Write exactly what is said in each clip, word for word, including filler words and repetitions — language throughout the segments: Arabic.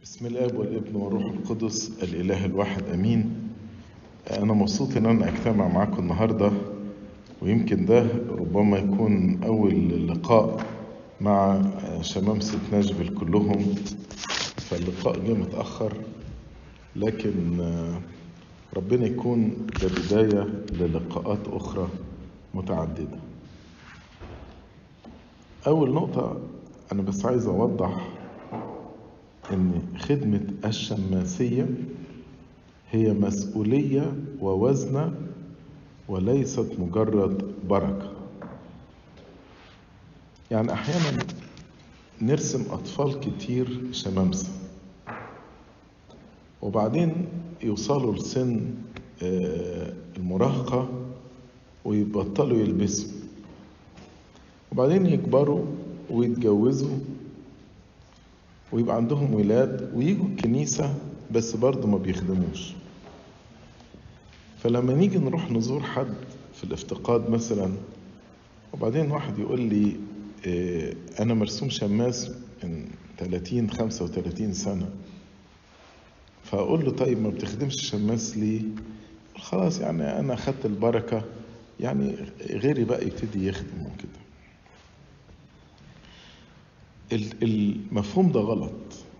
بسم الاب والابن والروح القدس الاله الواحد امين. انا مبسوط ان انا اجتمع معاكم النهارده، ويمكن ده ربما يكون اول لقاء مع شمامسة ناشفيل كلهم، فاللقاء جه متاخر، لكن ربنا يكون ده بدايه للقاءات اخرى متعدده. اول نقطه انا بس عايز اوضح إن خدمة الشماسية هي مسؤولية ووزنة وليست مجرد بركة. يعني أحيانا نرسم أطفال كتير شمامسة، وبعدين يوصلوا لسن المراهقة ويبطلوا يلبسوا، وبعدين يكبروا ويتجوزوا ويبقى عندهم ولاد ويجوا الكنيسة بس برضه ما بيخدموش. فلما نيجي نروح نزور حد في الافتقاد مثلا، وبعدين واحد يقول لي اه أنا مرسوم شماس من ثلاثين خمسة وثلاثين سنة، فأقول له طيب ما بتخدمش شماس ليه؟ خلاص يعني أنا أخدت البركة، يعني غيري بقى يبتدي يخدم وكده. المفهوم ده غلط.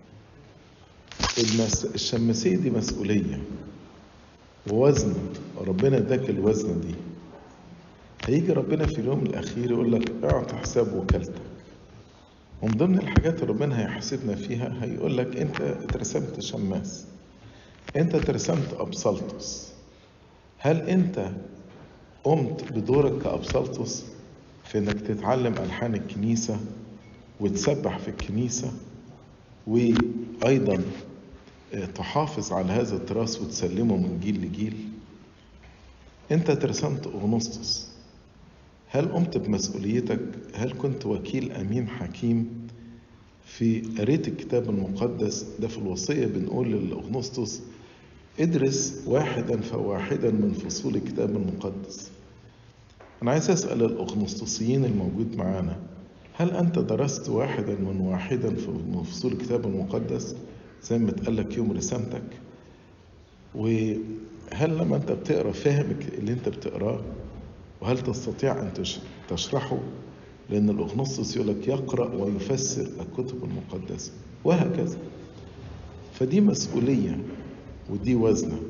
الشماسية دي مسؤولية ووزن، ربنا اداك الوزن دي. هيجي ربنا في اليوم الأخير يقول لك اعطي حساب وكالتك، ومن ضمن الحاجات اللي ربنا هيحاسبنا فيها هيقول لك انت اترسمت شماس، انت اترسمت أبسلطس. هل انت قمت بدورك كأبسلطس في انك تتعلم ألحان الكنيسة وتسبح في الكنيسة، وأيضا تحافظ على هذا التراث وتسلمه من جيل لجيل؟ انت ترسمت أغنسطس، هل قمت بمسؤوليتك؟ هل كنت وكيل أمين حكيم في قريت الكتاب المقدس؟ ده في الوصية بنقول للأغنسطس ادرس واحدا فواحدا من فصول الكتاب المقدس. أنا عايز أسأل الأغنسطسيين الموجود معانا، هل أنت درست واحدا من واحدا من فصول الكتاب المقدس زي ما اتقال لك يوم رسالتك؟ وهل لما أنت بتقرأ فاهم اللي أنت بتقراه؟ وهل تستطيع أن تشرحه؟ لأن الأغنسطس يقول لك يقرأ ويفسر الكتب المقدسة وهكذا. فدي مسؤولية ودي وزنة.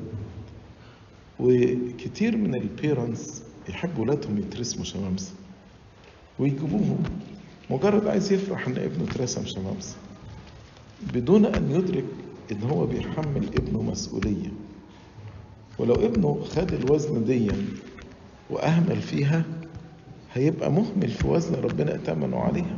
وكتير من البيرنتس يحبوا ولادهم يترسموا شمامسة ويجيبوهم مجرد عايز يفرح ان ابنه اترسم شمامسة، بدون ان يدرك ان هو بيحمل ابنه مسؤولية. ولو ابنه خد الوزن دي واهمل فيها هيبقى مهمل في وزن ربنا ائتمنه عليها.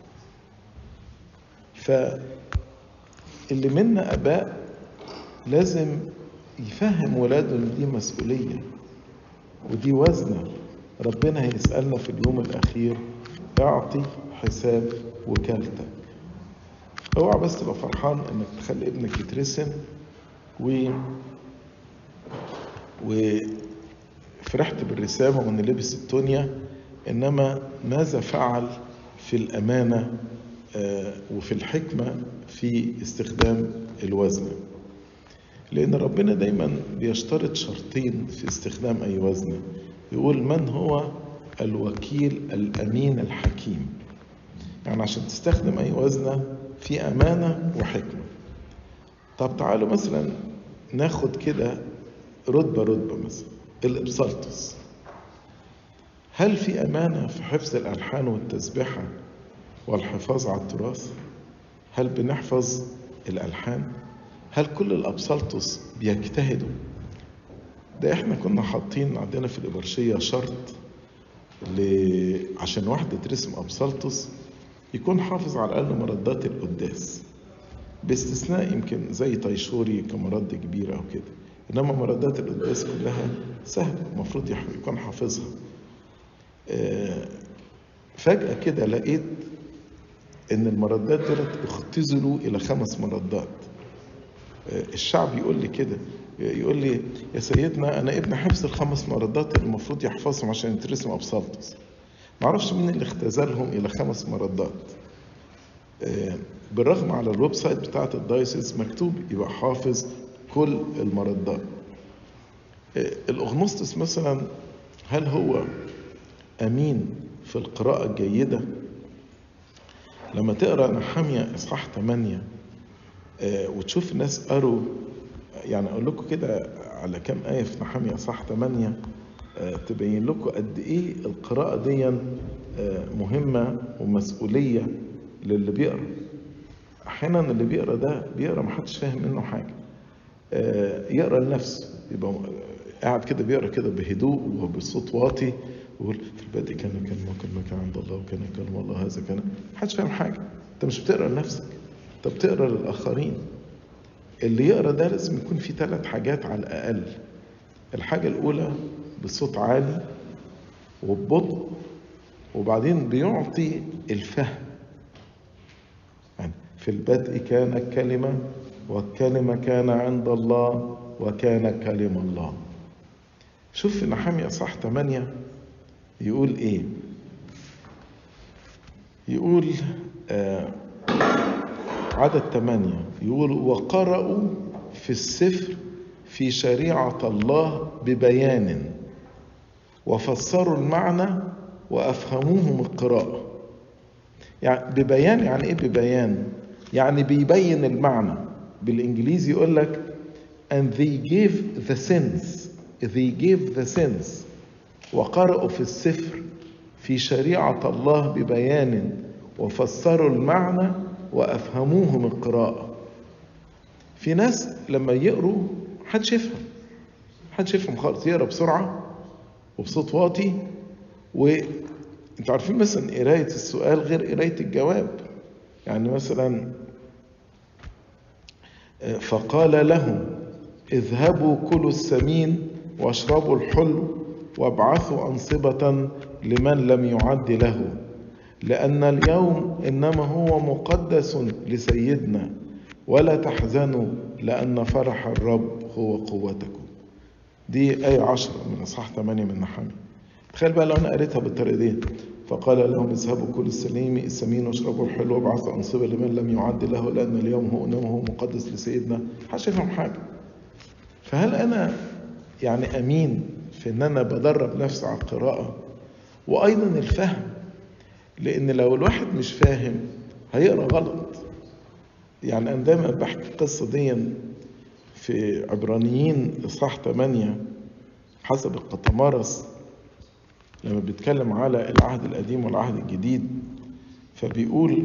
فاللي منا اباء لازم يفهم ولاده ان دي مسؤولية ودي وزنة. ربنا هيسألنا في اليوم الاخير اعطي حساب وكالتك. اوعى بس تبقى فرحان انك تخلي ابنك يترسم و وفرحت بالرسامة وان لبس التونيا، انما ماذا فعل في الامانة وفي الحكمة في استخدام الوزن؟ لان ربنا دايما بيشترط شرطين في استخدام اي وزن. يقول من هو الوكيل الامين الحكيم. يعني عشان تستخدم اي وزنة في امانة وحكمة. طب تعالوا مثلا ناخد كده رتبة رتبة، مثلا الابسلطس. هل في امانة في حفظ الالحان والتسبيحة والحفاظ على التراث؟ هل بنحفظ الالحان؟ هل كل الابسلطس بيجتهدوا؟ ده احنا كنا حاطين عندنا في الإبرشية شرط ل... عشان واحد يترسم أبسلطس يكون حافظ على الأقل مردات القداس، باستثناء يمكن زي طيشوري كمرد كبيرة أو كده، إنما مردات القداس كلها سهلة المفروض يكون حافظها. فجأة كده لقيت إن المردات دولت اختزلوا إلى خمس مردات. الشعب يقول لي كده، يقول لي يا سيدنا أنا ابن حفظ الخمس مردات اللي المفروض يحفظهم عشان يترسم أبسلطس. معرفش مين اللي اختزلهم إلى خمس مردات. بالرغم على الويب سايت بتاعت الدايسيس مكتوب يبقى حافظ كل المردات. الأغنسطس مثلا هل هو أمين في القراءة الجيدة؟ لما تقرأ نحمية إصحاح ثمانية وتشوف ناس قروا، يعني أقول لكم كده على كم آية في نحمية إصحاح ثمانية تبين لكم قد إيه القراءة دي مهمة ومسؤولية للي بيقرأ. أحيانا اللي بيقرأ ده بيقرأ محدش فاهم منه حاجة، يقرأ لنفسه، يبقى قاعد كده بيقرأ كده بهدوء وبصوت واطي ويقول في البدء كان كلمة وكلمة كان عند الله وكان كلمة الله هذا كان. محدش فاهم حاجة. أنت مش بتقرأ لنفسك، أنت بتقرأ للآخرين. اللي يقرأ ده لازم يكون في ثلاث حاجات على الأقل. الحاجة الأولى بصوت عالي وببطء، وبعدين بيعطي الفهم. يعني في البدء كان الكلمة والكلمة كان عند الله وكان كلمة الله. شوف في نحمية إصحاح ثمانية يقول إيه؟ يقول آه عدد ثمانية، يقول وقرأوا في السفر في شريعة الله ببيان وفسروا المعنى وأفهموهم القراءة. يعني ببيان، يعني إيه ببيان؟ يعني بيبين المعنى. بالإنجليزي يقول لك and they gave the sense they gave the sense وقرأوا في السفر في شريعة الله ببيان وفسروا المعنى وأفهموهم القراءة. في ناس لما يقروا محدش يفهم محدش يفهم خالص، يقرأ بسرعة وبصوت واطي. وانتوا عارفين مثلا قراية السؤال غير قراية الجواب. يعني مثلا فقال لهم اذهبوا كلوا السمين واشربوا الحلو وابعثوا أنصبة لمن لم يعد له، لأن اليوم إنما هو مقدس لسيدنا، ولا تحزنوا لأن فرح الرب هو قوتكم. دي آية عشرة من إصحاح ثمانية من نحمية. تخيل بقى لو أنا قريتها بالطريقة دي، فقال لهم اذهبوا كلوا السليم السمين واشربوا الحلو وابعثوا أنصبة لمن لم يعد له، لأن اليوم هو إنما هو مقدس لسيدنا. محدش يفهم حاجة. فهل أنا يعني أمين في إن أنا بدرب نفسي على القراءة وأيضا الفهم؟ لأن لو الواحد مش فاهم هيقرأ غلط. يعني أنا دايما بحكي القصة دي في عبرانيين إصحاح ثمانية حسب القطمارس لما بيتكلم على العهد القديم والعهد الجديد، فبيقول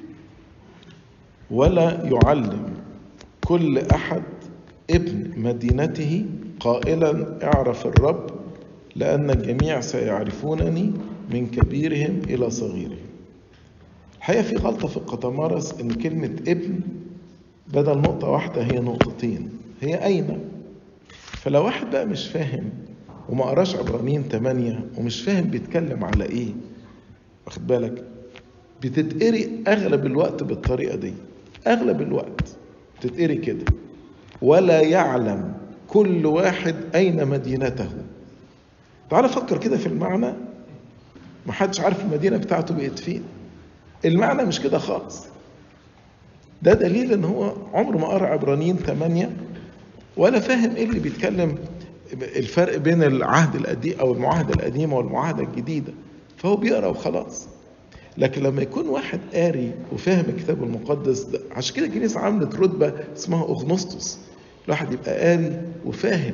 ولا يعلم كل أحد ابن مدينته قائلا اعرف الرب، لأن الجميع سيعرفونني من كبيرهم إلى صغيرهم. الحقيقة في غلطة في القطمارس إن كلمة ابن بدل نقطة واحدة هي نقطتين، هي أين. فلو واحد بقى مش فاهم وما قراش عبرانيين ثمانية ومش فاهم بيتكلم على إيه، واخد بالك، بتتقري أغلب الوقت بالطريقة دي. أغلب الوقت بتتقري كده، ولا يعلم كل واحد أين مدينته. تعال فكر كده في المعنى. محدش عارف المدينة بتاعته بقت فين. المعنى مش كده خالص. ده دليل ان هو عمره ما قرأ عبرانيين ثمانية ولا فاهم ايه اللي بيتكلم الفرق بين العهد القديم او المعاهدة القديمة والمعاهدة الجديدة، فهو بيقرأ وخلاص. لكن لما يكون واحد قاري وفاهم الكتاب المقدس ده، عشان كده الكنيسة عملت رتبة اسمها أغنسطس، الواحد يبقى قاري وفاهم.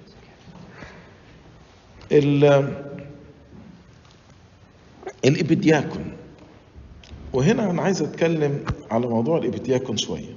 الإبدياكون، وهنا أنا عايز أتكلم على موضوع الإبدياكون شوية.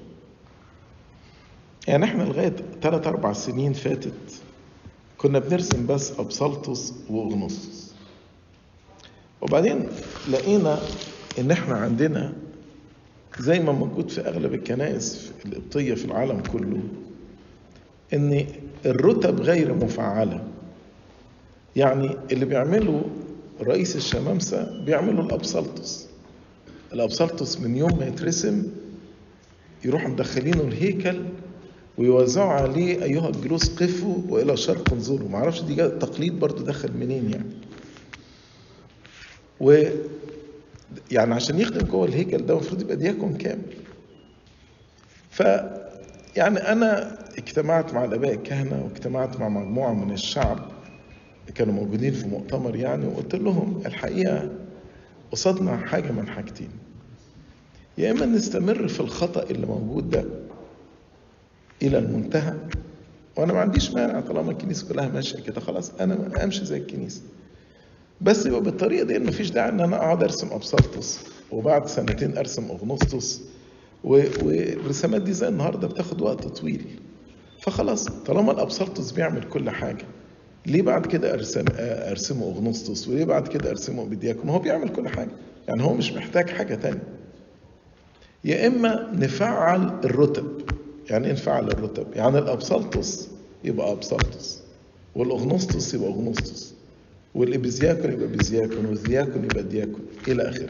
يعني إحنا لغاية ثلاث أربع سنين فاتت كنا بنرسم بس أبسلطس وأغنسطس، وبعدين لقينا إن إحنا عندنا زي ما موجود في أغلب الكنائس القبطية في العالم كله إن الرتب غير مفعلة. يعني اللي بيعملوا رئيس الشمامسة بيعملوا الأبسلطس. الأبسلطس من يوم ما يترسم يروحوا مدخلينه الهيكل ويوزعوا عليه أيها الجلوس قفوا وإلى شرق انظروا. معرفش دي تقليد برضو دخل منين يعني. يعني عشان يخدم جوه الهيكل ده المفروض يبقى دياكون كامل. ف يعني أنا اجتمعت مع الآباء الكهنة واجتمعت مع مجموعة من الشعب كانوا موجودين في مؤتمر يعني، وقلت لهم الحقيقة قصادنا حاجة من حاجتين: يا إما نستمر في الخطأ اللي موجود ده إلى المنتهى، وأنا ما عنديش مانع طالما الكنيسة كلها ماشية كده خلاص أنا أمشي زي الكنيسة، بس يبقى بالطريقة دي مفيش داعي إن أنا أقعد أرسم أبسلطس وبعد سنتين أرسم أغنسطس، والرسامات دي زي النهاردة بتاخد وقت طويل. فخلاص طالما الأبسلطس بيعمل كل حاجة، ليه بعد كده أرسم أرسمه أغنسطس؟ وليه بعد كده أرسمه بدياكون؟ هو بيعمل كل حاجة، يعني هو مش محتاج حاجة تانية. يا إما نفعل الرتب. يعني إيه نفعل الرتب؟ يعني الأبسلطس يبقى أبسلطس، والأغنسطس يبقى أغنسطس، والإبزياكون يبقى بزياكون، والدياكون يبقى دياكون إلى آخره.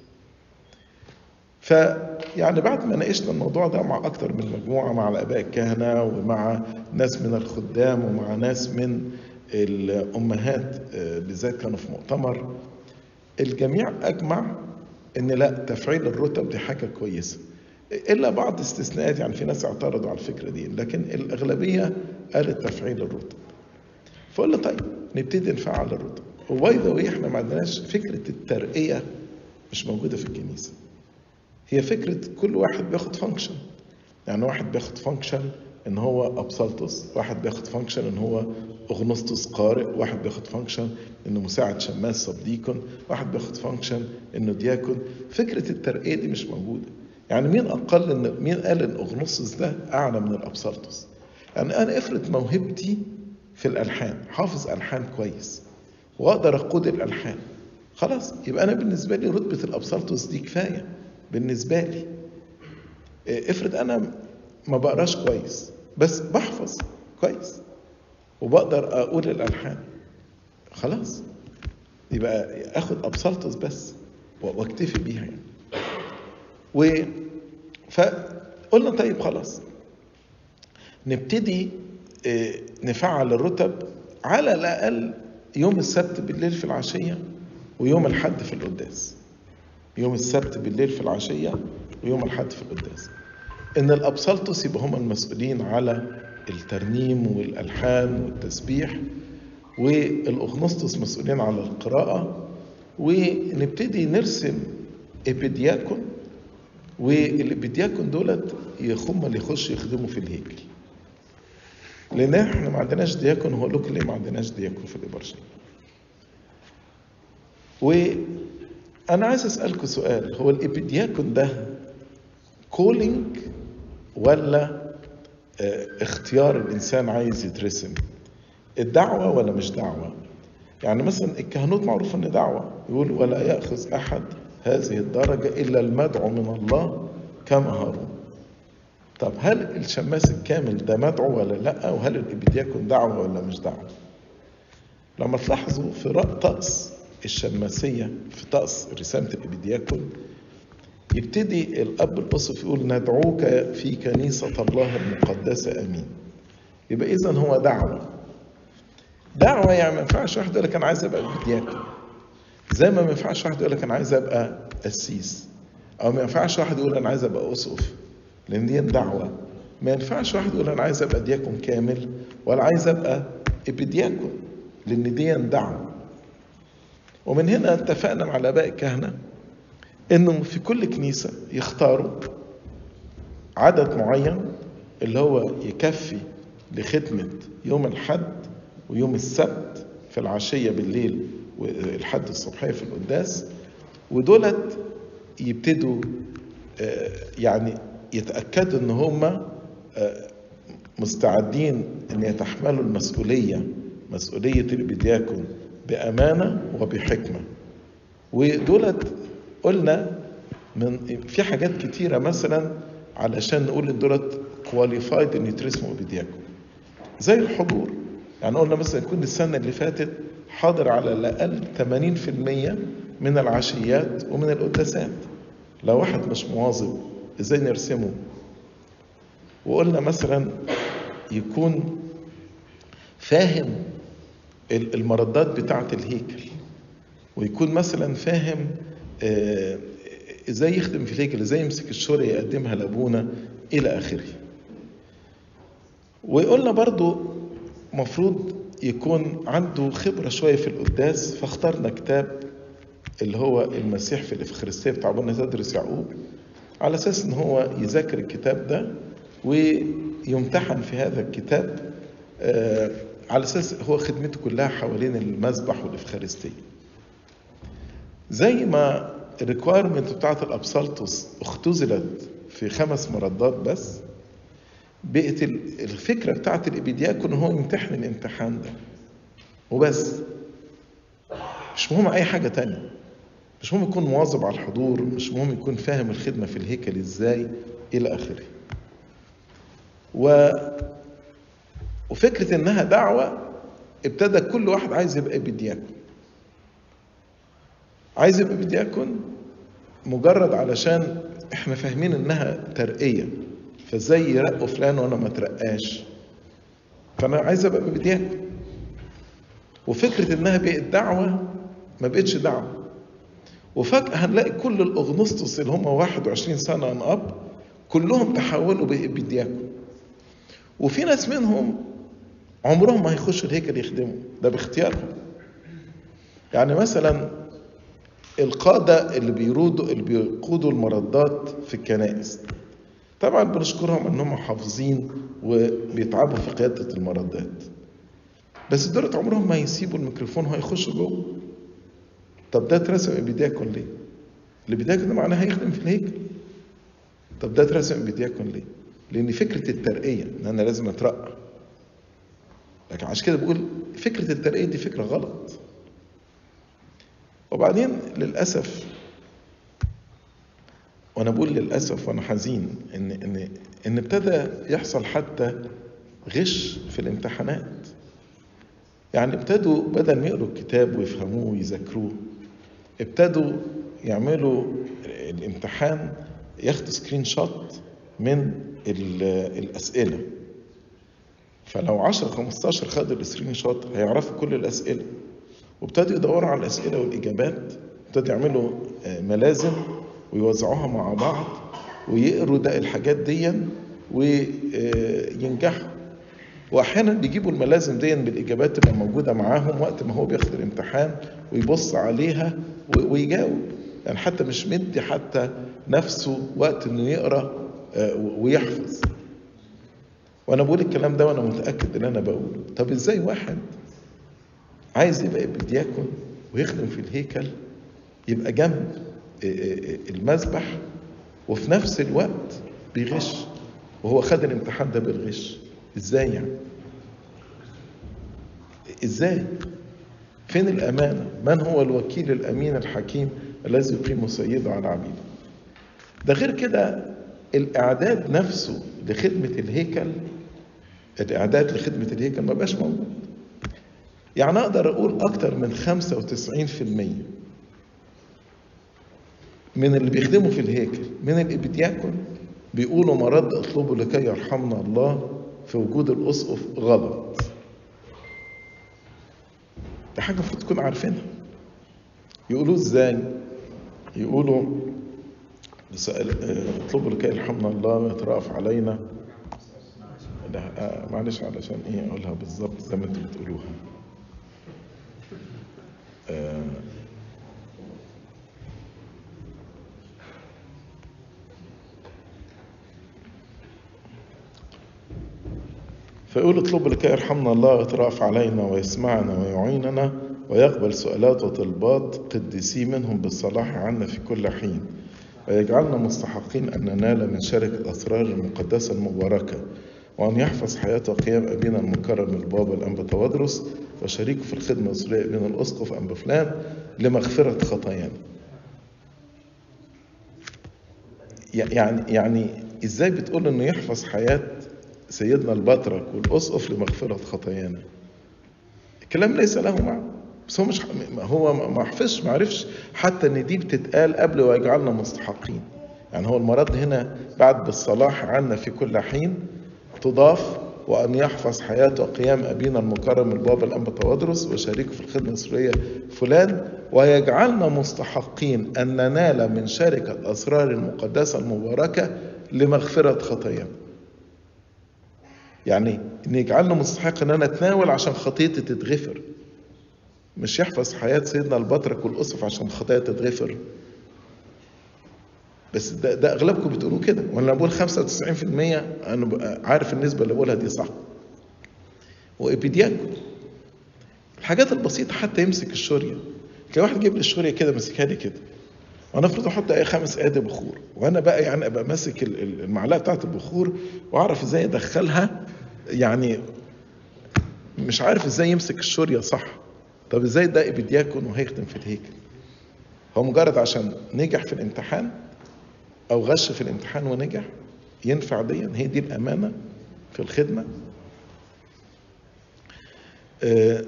فيعني بعد ما ناقشنا الموضوع ده مع أكتر من مجموعة، مع الآباء الكهنة ومع ناس من الخدام ومع ناس من الأمهات بالذات كانوا في مؤتمر، الجميع أجمع إن لا، تفعيل الرتب دي حاجة كويسة، إلا بعض استثناءات، يعني في ناس اعترضوا على الفكرة دي، لكن الأغلبية قالت تفعيل الرتب. فقلنا طيب نبتدي نفعل الرتب. وباي ذا واي احنا ما عندناش فكرة الترقية، مش موجودة في الكنيسة. هي فكرة كل واحد بياخد فانكشن، يعني واحد بياخد فانكشن ان هو ابسلطس، واحد بياخد فانكشن ان هو اغنسطس قارئ، واحد بياخد فانكشن انه مساعد شماس سب ديكون، واحد بياخد فانكشن انه دياكون. فكرة الترقية دي مش موجودة. يعني مين اقل ان مين قال ان اغنسطس ده اعلى من الابسلطس؟ يعني انا افرض موهبتي في الالحان، حافظ الحان كويس واقدر اقود الالحان، خلاص يبقى انا بالنسبة لي رتبة الابسلطس دي كفاية بالنسبة لي. افرض انا ما بقراش كويس بس بحفظ كويس وبقدر اقول الالحان، خلاص يبقى اخد ابسلطس بس واكتفي بيها يعني. و فقلنا طيب خلاص نبتدي نفعل الرتب على الاقل يوم السبت بالليل في العشية ويوم الحد في القداس. يوم السبت بالليل في العشية ويوم الحد في القداس، إن الأبسلطس يبقى هم المسؤولين على الترنيم والألحان والتسبيح، والأغنسطس مسؤولين على القراءة، ونبتدي نرسم إبدياكون، والإبدياكون دولت هم اللي يخش يخدموا في الهيكل. لأن احنا ما عندناش دياكون، هو لكم ليه ما عندناش دياكون في الإبرشية؟ وأنا عايز أسألكم سؤال: هو الإبدياكون ده كولينج ولا اختيار الإنسان عايز يترسم؟ الدعوة ولا مش دعوة؟ يعني مثلا الكهنوت معروف ان دعوة، يقول ولا يأخذ أحد هذه الدرجة إلا المدعو من الله كما هارون. طب هل الشماس الكامل ده مدعو ولا لا؟ وهل الإبدياكون دعوة ولا مش دعوة؟ لما تلاحظوا في طقس الشماسية، في طقس رسامة الإبدياكون، يبتدي الأب الأسقف يقول ندعوك في كنيسة الله المقدسة أمين. يبقى إذن هو دعوة. دعوة يعني ما ينفعش واحد يقول لك أنا عايز أبقى دياكون، زي ما ما ينفعش واحد يقول لك أنا عايز أبقى قسيس، أو ما ينفعش واحد يقول أنا عايز أبقى أسقف، لأن دي دعوة. ما ينفعش واحد يقول أنا عايز أبقى دياكون كامل ولا عايز أبقى إبدياكون، لأن دي دعوة. ومن هنا اتفقنا مع الآباء الكهنة إنه في كل كنيسة يختاروا عدد معين اللي هو يكفي لخدمة يوم الحد ويوم السبت في العشية بالليل والحد الصبحية في القداس، ودولت يبتدوا يعني يتأكدوا إن هم مستعدين إن يتحملوا المسؤولية، مسؤولية الإبدياكون بأمانة وبحكمة. ودولت قلنا من في حاجات كتيرة مثلا علشان نقول ان دولت كواليفايد ان يترسموا إبدياكون، زي الحضور. يعني قلنا مثلا يكون السنة اللي فاتت حاضر على الأقل ثمانين بالمئة من العشيات ومن القداسات. لو واحد مش مواظب ازاي نرسمه؟ وقلنا مثلا يكون فاهم المردات بتاعة الهيكل، ويكون مثلا فاهم ازاي يخدم في الهيكل، ازاي يمسك الشورى يقدمها لابونا الى اخره. وقلنا برضو مفروض يكون عنده خبرة شوية في القداس، فاخترنا كتاب اللي هو المسيح في الإفخارستية بتاع ابونا تدرس يعقوب، على أساس إن هو يذاكر الكتاب ده ويمتحن في هذا الكتاب، آه على أساس هو خدمته كلها حوالين المذبح والإفخارستية. زي ما الريكوايرمنت بتاعت الأبسالتوس اختزلت في خمس مردات بس، بقت الفكرة بتاعت الإبيدياكون هو يمتحن الامتحان ده وبس، مش مهم أي حاجة تانية، مش مهم يكون مواظب على الحضور، مش مهم يكون فاهم الخدمة في الهيكل إزاي إلى آخره. و... وفكرة إنها دعوة، ابتدى كل واحد عايز يبقى إبيدياكون، عايز يبقى إبيدياكون مجرد علشان إحنا فاهمين إنها ترقية، فازاي يرقوا فلان وانا ما ترقاش، فانا عايز ابقى بديان. وفكره انها بقت دعوه ما بقتش دعوه، وفجاه هنلاقي كل الاغنسطس اللي هم واحد وعشرين سنه ان اب كلهم تحولوا بدياكون، وفي ناس منهم عمرهم ما هيخشوا الهيكل يخدموا، ده باختيارهم. يعني مثلا القاده اللي بيرودوا اللي بيقودوا المردات في الكنائس، طبعا بنشكرهم انهم حافظين وبيتعبوا في قيادة المردات، بس دول عمرهم ما يسيبوا الميكروفون وهيخشوا جوه. طب ده اترسم ابيدياكون ليه؟ الابيدياكون ده معناه هيخدم في الهيكل. طب ده اترسم ابيدياكون ليه؟ لان فكرة الترقية ان انا لازم اترقى، لكن عشان كده بقول فكرة الترقية دي فكرة غلط. وبعدين للأسف، وانا بقول للاسف وانا حزين ان ان ان ابتدى يحصل حتى غش في الامتحانات. يعني ابتدوا بدل ما يقروا الكتاب ويفهموه ويذاكروه، ابتدوا يعملوا الامتحان ياخدوا سكرين شوت من الاسئله، فلو عشرة خمستاشر خدوا السكرين شوت هيعرفوا كل الاسئله، وابتدوا يدوروا على الاسئله والاجابات، ابتدوا يعملوا ملازم ويوزعوها مع بعض ويقروا ده الحاجات دي وينجحوا. واحيانا بيجيبوا الملازم دي بالاجابات تبقى موجوده معاهم وقت ما هو بياخد الامتحان ويبص عليها ويجاوب، يعني حتى مش مدي حتى نفسه وقت انه يقرا ويحفظ. وانا بقول الكلام ده وانا متاكد ان انا بقوله. طب ازاي واحد عايز يبقى ابيدياكون ويخدم في الهيكل يبقى جنب المذبح وفي نفس الوقت بيغش، وهو خد الامتحان ده بالغش؟ ازاي يعني؟ ازاي؟ فين الامانه؟ من هو الوكيل الامين الحكيم الذي يقيم سيده على عبيده؟ ده غير كده الاعداد نفسه لخدمه الهيكل، الاعداد لخدمه الهيكل ما بقاش موجود. يعني اقدر اقول اكتر من خمسة وتسعين في المية من اللي بيخدموا في الهيكل من الابيدياكون بيقولوا مرد اطلبوا لكي يرحمنا الله في وجود الاسقف غلط. ده حاجه المفروض تكون عارفينها. يقولوا ازاي؟ يقولوا اطلبوا لكي يرحمنا الله ويترأف علينا. لا معلش علشان ايه اقولها بالظبط زي ما انتوا بتقولوها. آه فيقول اطلب لكي يرحمنا الله ويترأف علينا ويسمعنا ويعيننا ويقبل سؤالات وطلبات قديسي منهم بالصلاح عنا في كل حين، ويجعلنا مستحقين أن ننال من شركة أسرار المقدسة المباركة، وأن يحفظ حياة وقيام أبينا المكرم البابا الأنبا توادرس وشريكه في الخدمة الأسرية ابن الأسقف أنبا فلان لمغفرة خطايانا. يعني يعني إزاي بتقول إنه يحفظ حياة سيدنا البطرك والأسقف لمغفرة خطايانا؟ الكلام ليس له معنى. بس هو مش هو ما حفظش ما عرفش حتى ان دي بتتقال قبل ويجعلنا مستحقين. يعني هو المراد هنا بعد بالصلاح عنا في كل حين تضاف وأن يحفظ حياة وقيام أبينا المكرم البابا الأنبا توادرس وشريكه في الخدمة السورية فلان، ويجعلنا مستحقين أن ننال من شركة الأسرار المقدسة المباركة لمغفرة خطايانا. يعني إن يجعلنا مستحق أن أنا أتناول عشان خطيتي تتغفر، مش يحفظ حياة سيدنا البطرك والأسف عشان خطايا تتغفر. بس ده, ده أغلبكم بتقولوا كده، وأنا بقول خمسة وتسعين في المية أنا عارف النسبة اللي بقولها دي صح. وإبيدياكون الحاجات البسيطة، حتى يمسك الشورية، كان واحد جيب لي الشورية كده مسكها لي كده، وأنا أفرض أحط أي خمس قادة بخور، وأنا بقى يعني أبقى ماسك المعلقة بتاعت البخور وأعرف إزاي أدخلها، يعني مش عارف إزاي يمسك الشورية صح. طب إزاي ده إبيدياكون وهيخدم في الهيكل؟ هو مجرد عشان نجح في الامتحان أو غش في الامتحان ونجح ينفع دي؟ هي دي الأمانة في الخدمة؟ آه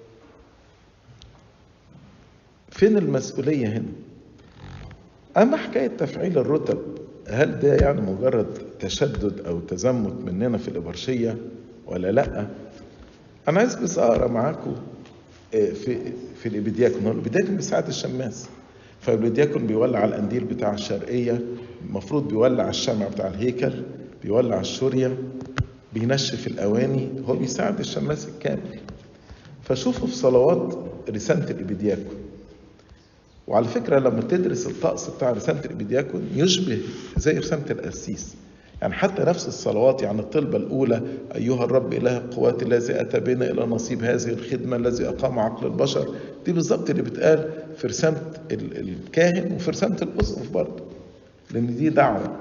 فين المسؤولية هنا؟ أما حكاية تفعيل الرتب، هل ده يعني مجرد تشدد أو تزمت مننا في الإبرشية ولا لأ؟ أنا عايز بس أقرأ معاكم في في الإبيدياكون. هو الإبيدياكون بيساعد الشماس، فالإبيدياكون بيولع القنديل بتاع الشرقية، المفروض بيولع الشمع بتاع الهيكل، بيولع الشورية، بينشف الأواني، هو بيساعد الشماس الكامل. فشوفوا في صلوات رسالة الإبيدياكون. وعلى فكرة لما تدرس الطقس بتاع رسالة الإبيدياكون يشبه زي رسالة القسيس، يعني حتى نفس الصلوات. يعني الطلبة الأولى: أيها الرب إله القوات الذي أتى بنا إلى نصيب هذه الخدمة الذي أقام عقل البشر، دي بالظبط اللي بتقال في رسالة الكاهن وفي رسالة الأسقف برضه، لأن دي دعوة.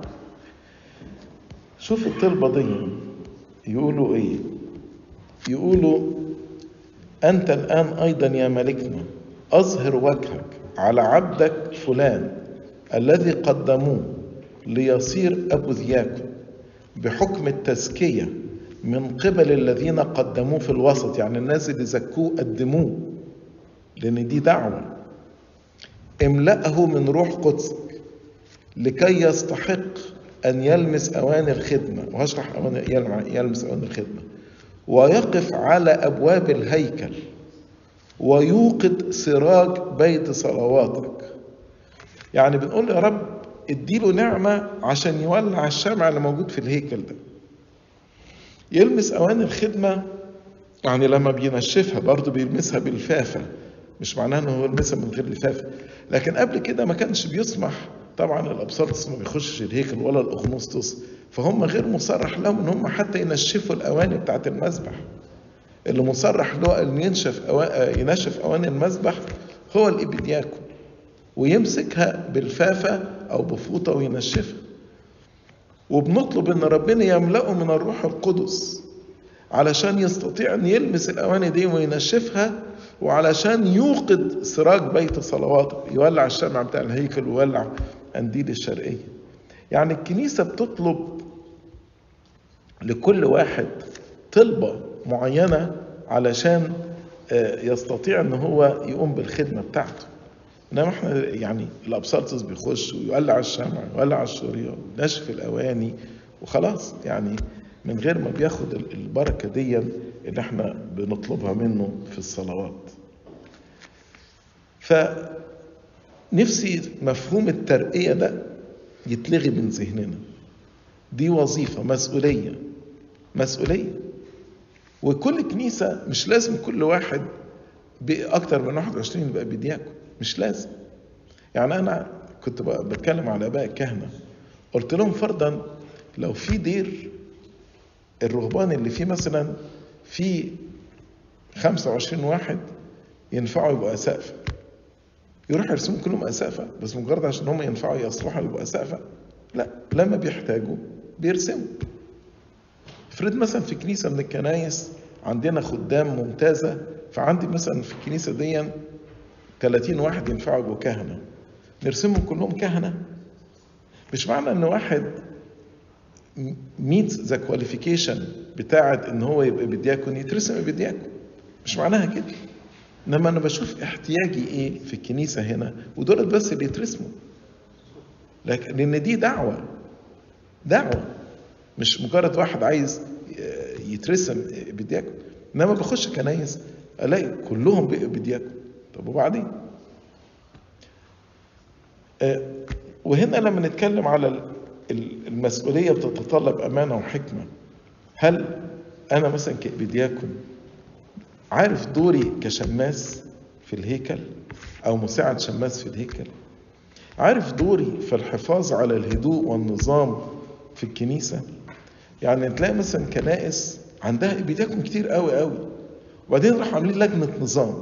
شوف الطلبة دي يقولوا إيه؟ يقولوا: أنت الآن أيضا يا ملكنا أظهر وجهك على عبدك فلان الذي قدموه ليصير أبو دياكون بحكم التزكية من قبل الذين قدموه في الوسط، يعني الناس اللي زكوه قدموه، لأن دي دعوة. املأه من روح قدسك لكي يستحق أن يلمس أواني الخدمة، وهشرح يلمس أواني الخدمة، ويقف على أبواب الهيكل ويوقد سراج بيت صلواتك. يعني بنقول يا رب اديله نعمة عشان يولع الشمع اللي موجود في الهيكل ده. يلمس أواني الخدمة، يعني لما بينشفها برضه بيلمسها باللفافة، مش معناه انه هو يلمسها من غير لفافة. لكن قبل كده ما كانش بيسمح طبعا الأبساطس ما بيخشش الهيكل ولا الأغنوسطس، فهم غير مصرح لهم ان هم حتى ينشفوا الأواني بتاعت المذبح. اللي مصرح له ان ينشف أو... ينشف أواني المذبح هو الإبيدياكون، ويمسكها بالفافة أو بفوطة وينشفها. وبنطلب ان ربنا يملأه من الروح القدس علشان يستطيع ان يلمس الأواني دي وينشفها، وعلشان يوقد سراج بيت صلواته، يولع الشمع بتاع الهيكل ويولع قنديل الشرقية. يعني الكنيسة بتطلب لكل واحد طلبة معينة علشان يستطيع ان هو يقوم بالخدمة بتاعته. انما احنا يعني الابسطس بيخش ويولع الشمع ويولع الشورية وينشف الاواني وخلاص، يعني من غير ما بياخد البركة دي اللي احنا بنطلبها منه في الصلوات. فنفسي مفهوم الترقية ده يتلغي من ذهننا. دي وظيفة، مسؤولية مسؤولية وكل كنيسة مش لازم كل واحد بأكتر من واحد وعشرين يبقى بدياكون، مش لازم. يعني أنا كنت بتكلم على آباء الكهنة، قلت لهم فرضا لو في دير الرهبان اللي فيه مثلا في خمسة وعشرين واحد ينفعوا يبقوا أسقفة، يروح يرسموا كلهم أسقفة بس مجرد عشان هم ينفعوا يصلحوا يبقوا أسقفة؟ لا، لما بيحتاجوا بيرسموا. افرض مثلا في كنيسة من الكنايس عندنا خدام ممتازة، فعندي مثلا في الكنيسة دي ثلاثين واحد ينفعوا يبقوا كهنة، نرسمهم كلهم كهنة؟ مش معنى ان واحد meets the qualification بتاعت ان هو يبقى بدياكون يترسم بدياكون، مش معناها كده. انما انا بشوف احتياجي ايه في الكنيسة هنا، ودول بس اللي يترسموا. لكن لان دي دعوة دعوة مش مجرد واحد عايز يترسم بدياكون. انما بخش كنايس الاقي كلهم بدياكون. طب وبعدين؟ وهنا لما نتكلم على المسؤولية بتتطلب أمانة وحكمة، هل أنا مثلا كبدياكون عارف دوري كشماس في الهيكل أو مساعد شماس في الهيكل؟ عارف دوري في الحفاظ على الهدوء والنظام في الكنيسة؟ يعني تلاقي مثلا كنائس عندها بدياكون كتير قوي قوي، وبعدين راح عاملين لجنة نظام.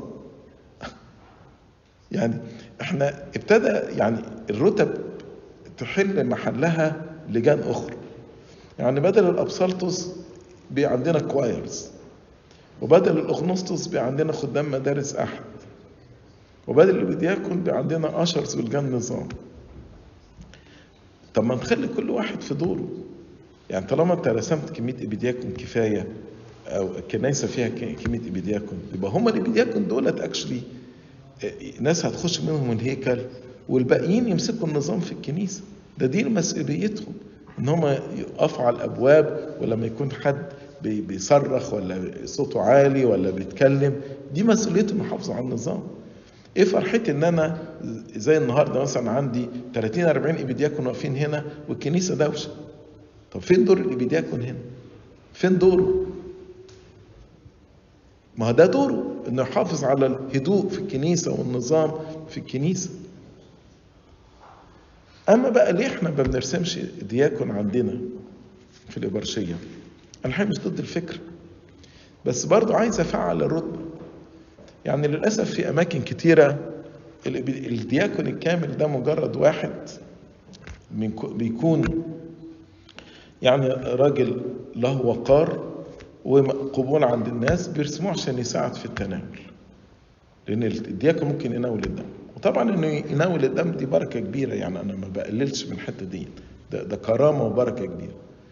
يعني احنا ابتدى يعني الرتب تحل محلها لجان اخرى. يعني بدل الابسلطس بي عندنا كوايرز، وبدل الاغنسطس بي عندنا خدام مدارس احد، وبدل البدياكون بي عندنا اشرز ولجان نظام. طب ما نخلي كل واحد في دوره. يعني طالما انت رسمت كميه ابيدياكون كفايه، او الكنيسه فيها كميه ابيدياكون، يبقى هم الابيدياكون دولت اكشلي ناس هتخش منهم الهيكل، والباقيين يمسكوا النظام في الكنيسه. ده دي مسؤوليتهم، ان هم يقفوا على الابواب، ولما يكون حد بيصرخ ولا صوته عالي ولا بيتكلم، دي مسؤوليتهم يحافظوا على النظام. ايه فرحتي ان انا زي النهارده مثلا عندي ثلاثين أربعين ابيدياكون واقفين هنا والكنيسه دوشه؟ طب فين دور الابيدياكون هنا؟ فين دوره؟ ما ده دوره انه يحافظ على الهدوء في الكنيسه والنظام في الكنيسه. اما بقى ليه احنا ما بنرسمش دياكون عندنا في الإبرشية؟ انا الحقيقه مش ضد الفكره، بس برضو عايز افعل الرتبه. يعني للاسف في اماكن كتيره الدياكون الكامل ده مجرد واحد بيكون يعني راجل له وقار وقبول عند الناس، بيرسموه عشان يساعد في التناول، لان الدياكون ممكن يناول الدم. وطبعا انه يناول الدم دي بركه كبيره، يعني انا ما بقللش من الحته دي، ده, ده كرامه وبركه كبيره.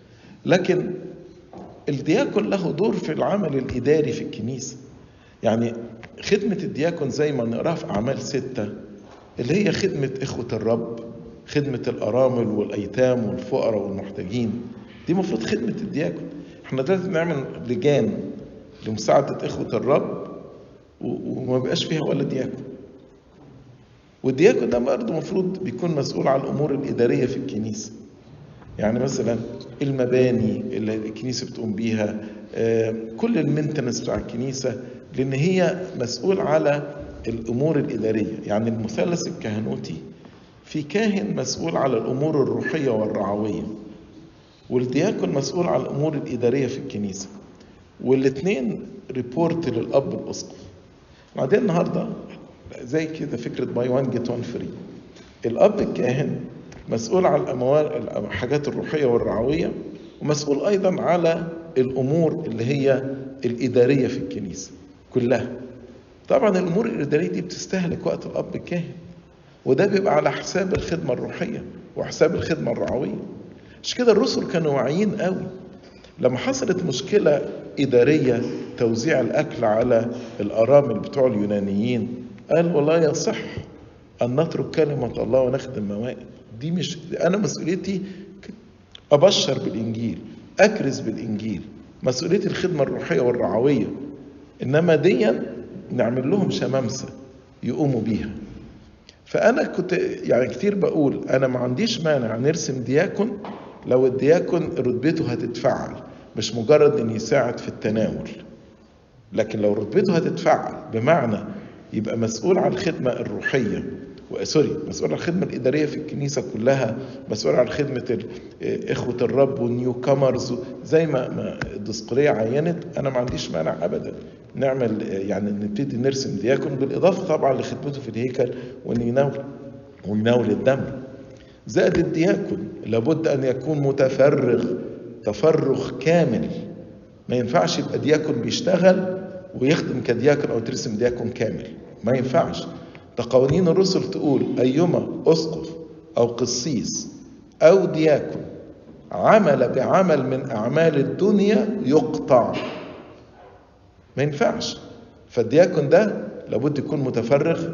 لكن الدياكون له دور في العمل الاداري في الكنيسه. يعني خدمه الدياكون زي ما نقراها في اعمال ستة، اللي هي خدمه اخوه الرب، خدمه الارامل والايتام والفقراء والمحتاجين، دي المفروض خدمه الدياكون. احنا دلوقتي بنعمل لجان لمساعده اخوه الرب وما بقاش فيها ولا دياكون. والدياكون ده برضه المفروض بيكون مسؤول على الامور الاداريه في الكنيسه. يعني مثلا المباني اللي الكنيسه بتقوم بيها، كل المينتنس بتاع الكنيسه، لان هي مسؤول على الامور الاداريه. يعني المثلث الكهنوتي في كاهن مسؤول على الامور الروحيه والرعويه، والدياكون مسؤول على الامور الاداريه في الكنيسه، والاثنين ريبورت للاب الاسقف. بعدين النهارده زي كده فكره باي وان جيت وان فري. الاب الكاهن مسؤول على الاموال الحاجات الروحيه والرعويه، ومسؤول ايضا على الامور اللي هي الاداريه في الكنيسه كلها. طبعا الامور الاداريه دي بتستهلك وقت الاب الكاهن، وده بيبقى على حساب الخدمه الروحيه وحساب الخدمه الرعويه. مش كده الرسل كانوا واعيين قوي لما حصلت مشكله اداريه، توزيع الاكل على الارامل بتوع اليونانيين، قال والله يصح ان نترك كلمه الله ونخدم موائد. دي مش انا مسؤوليتي ابشر بالانجيل، اكرز بالانجيل، مسؤوليتي الخدمه الروحيه والرعويه، انما دي نعمل لهم شمامسه يقوموا بيها. فانا كنت يعني كتير بقول انا ما عنديش مانع نرسم دياكون لو الدياكون رتبته هتتفعل، مش مجرد ان يساعد في التناول. لكن لو رتبته هتتفعل بمعنى يبقى مسؤول عن الخدمه الروحيه، وسوري مسؤول عن الخدمه الاداريه في الكنيسه كلها، مسؤول عن خدمه اخوه الرب والنيو كامرز زي ما الدسقليه عينت، انا ما عنديش مانع ابدا نعمل يعني نبتدي نرسم دياكون، بالاضافه طبعا لخدمته في الهيكل وان يناول ويناول الدم. زائد الدياكون لابد ان يكون متفرغ تفرغ كامل. ما ينفعش يبقى دياكون بيشتغل ويخدم كدياكون او ترسم دياكون كامل، ما ينفعش. ده قوانين الرسل تقول ايما اسقف او قسيس او دياكون عمل بعمل من اعمال الدنيا يقطع، ما ينفعش. فالدياكون ده لابد يكون متفرغ،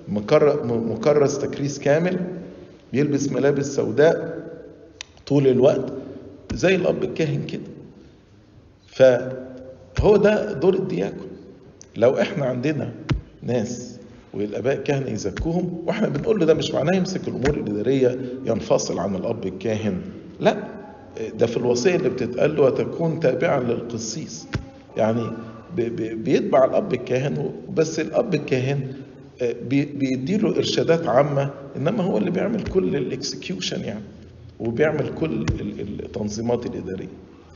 مكرس تكريس كامل، بيلبس ملابس سوداء طول الوقت زي الاب الكاهن كده. فهو ده دور الدياكون. لو احنا عندنا ناس والاباء كهنة يزكوهم، واحنا بنقول له ده مش معناه يمسك الامور الاداريه ينفصل عن الاب الكاهن، لا، ده في الوصيه اللي بتتقال له وتكون تابعا للقسيس، يعني بيتبع الاب الكاهن، بس الاب الكاهن بيديله ارشادات عامه، انما هو اللي بيعمل كل الاكسكيوشن يعني، وبيعمل كل التنظيمات الاداريه.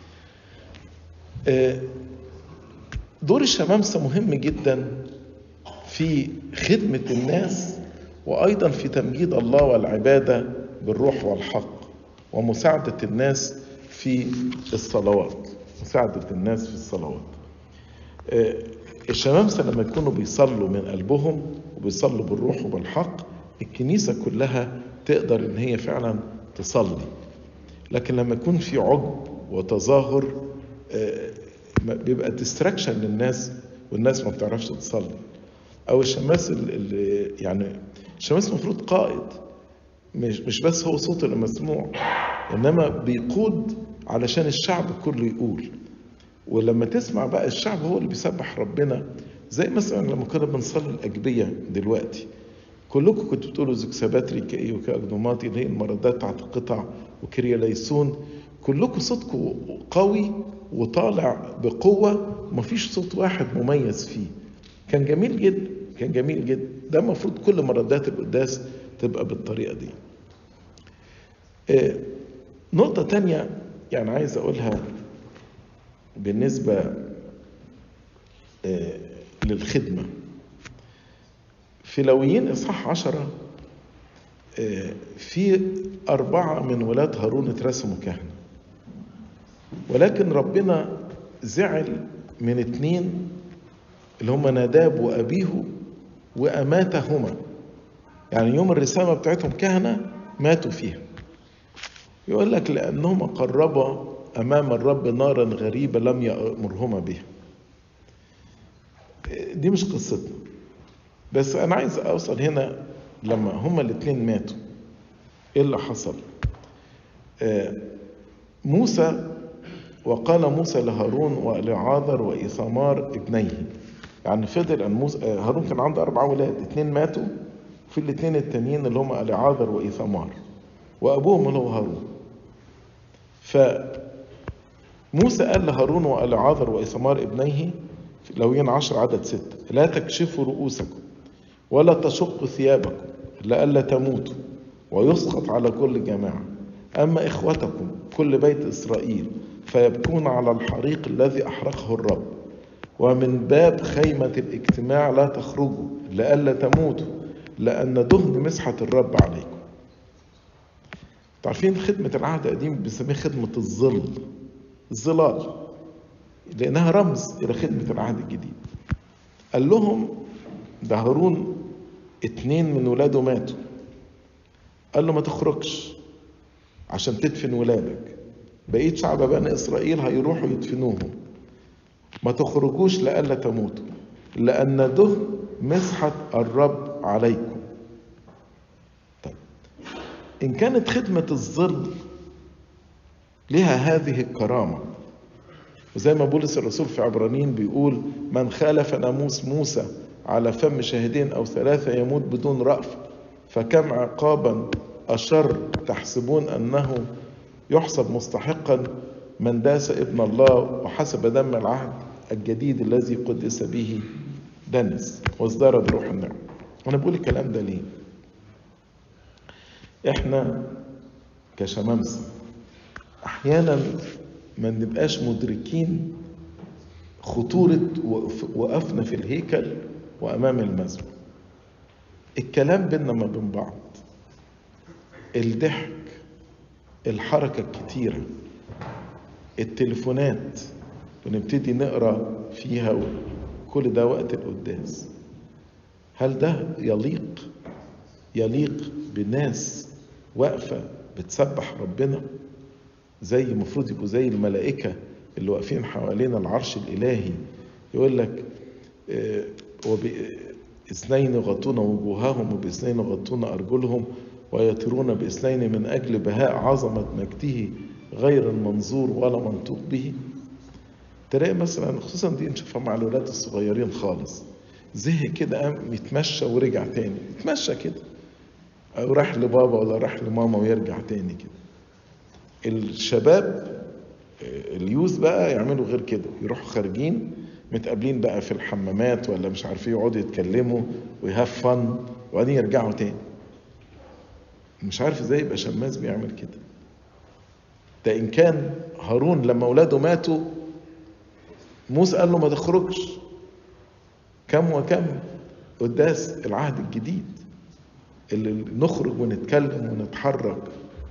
دور الشمامسه مهم جدا في خدمة الناس، وأيضا في تمجيد الله والعبادة بالروح والحق، ومساعدة الناس في الصلوات مساعدة الناس في الصلوات. الشمامسة لما يكونوا بيصلوا من قلبهم وبيصلوا بالروح وبالحق، الكنيسة كلها تقدر إن هي فعلا تصلي. لكن لما يكون في عجب وتظاهر بيبقى ديستراكشن للناس، والناس ما بتعرفش تصلي. او الشماس اللي يعني الشماس المفروض قائد، مش مش بس هو صوته اللي مسموع، انما بيقود علشان الشعب كله يقول. ولما تسمع بقى الشعب هو اللي بيسبح ربنا، زي مثلا لما كنا بنصلي الاجبيه دلوقتي، كلكم كنتوا بتقولوا زكساباتري كايه وكاجنوماتي اللي هي المردات بتاعت القطع وكريا ليسون، كلكم صوتكم قوي وطالع بقوه، ومفيش صوت واحد مميز فيه. كان جميل جدا، كان جميل جدا. ده المفروض كل مردات القداس تبقى بالطريقة دي. آه نقطة تانية يعني عايز أقولها بالنسبة آه للخدمة. في لويين إصحاح عشرة آه في أربعة من ولاد هارون اترسموا كهنة، ولكن ربنا زعل من اتنين اللي هم ناداب وأبيه وأماتهما، يعني يوم الرسامة بتاعتهم كهنة ماتوا فيها. يقول لك لأنهما قربا أمام الرب نارا غريبة لم يأمرهما بها. دي مش قصتنا، بس أنا عايز أوصل هنا لما هما الاثنين ماتوا إيه اللي حصل. موسى وقال موسى لهارون ولعاذر وإيثمار ابنيه، يعني فضل أن موسى هارون كان عنده أربع أولاد، اثنين ماتوا، في الاثنين التانيين اللي هم لعاذر وإيثمار، وأبوهم اللي هو هارون. فموسى قال لهارون ولعاذر وإيثمار ابنيه في لويين عشر عدد ستة: لا تكشفوا رؤوسكم ولا تشقوا ثيابكم لئلا تموتوا ويسقط على كل جماعة، أما إخوتكم كل بيت إسرائيل فيبكون على الحريق الذي أحرقه الرب، ومن باب خيمة الاجتماع لا تخرجوا لئلا تموتوا، لأن دهن مسحة الرب عليكم. تعرفين خدمة العهد القديم بنسميها خدمة الظل، الظلال، لأنها رمز إلى خدمة العهد الجديد. قال لهم ده هارون اتنين من ولاده ماتوا، قال له ما تخرجش عشان تدفن ولادك، بقيت شعب بني إسرائيل هيروحوا يدفنوهم، ما تخرجوش لئلا تموتوا لأن دهن مسحة الرب عليكم. طيب إن كانت خدمة الظل لها هذه الكرامة، وزي ما بولس الرسول في عبرانيين بيقول: من خالف ناموس موسى على فم شاهدين أو ثلاثة يموت بدون رأف، فكم عقابا أشر تحسبون أنه يحسب مستحقا من داس ابن الله وحسب دم العهد الجديد الذي قدس به دنس وازدار بروح النعم. أنا بقول الكلام ده ليه؟ إحنا كشمامسة أحيانا ما نبقاش مدركين خطورة وقفنا في الهيكل وأمام المذبح. الكلام بيننا ما بين بعض، الضحك، الحركة الكتيرة، التليفونات ونبتدي نقرأ فيها، كل ده وقت القداس. هل ده يليق يليق بالناس واقفة بتسبح ربنا زي المفروض يبقوا زي الملائكة اللي واقفين حوالين العرش الإلهي؟ يقول لك اه وباثنين يغطون وجوههم وباثنين يغطون أرجلهم ويطيرون باثنين من أجل بهاء عظمة مجده غير المنظور ولا منطوق به. تلاقي مثلا خصوصا دي نشوفها مع الولاد الصغيرين خالص، زهق كده قام يتمشى ورجع تاني، يتمشى كده او راح لبابا ولا راح لماما ويرجع تاني كده. الشباب اليوث بقى يعملوا غير كده، يروحوا خارجين متقابلين بقى في الحمامات ولا مش عارف ايه، يقعدوا يتكلموا ويهاف فن وبعدين يرجعوا تاني. مش عارف ازاي يبقى شماس بيعمل كده. ده ان كان هارون لما اولاده ماتوا موسى قال له ما تخرجش كم وكم قداس العهد الجديد اللي نخرج ونتكلم ونتحرك.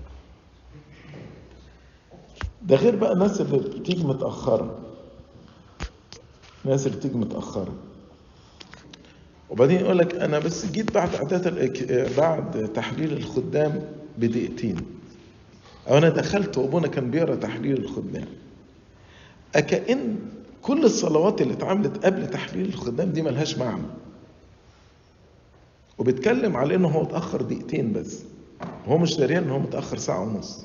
ده غير بقى الناس اللي بتيجي متأخرة، الناس اللي بتيجي متأخرة وبعدين يقول لك أنا بس جيت بعد إعداد بعد تحليل الخدام بدقيقتين، أو أنا دخلت وأبونا كان بيقرأ تحليل الخدام. أكأن كل الصلوات اللي اتعملت قبل تحليل الخدام دي ملهاش معنى، وبيتكلم على إنه هو اتأخر دقيقتين بس، وهو مش داريان إن هو متأخر ساعة ونص.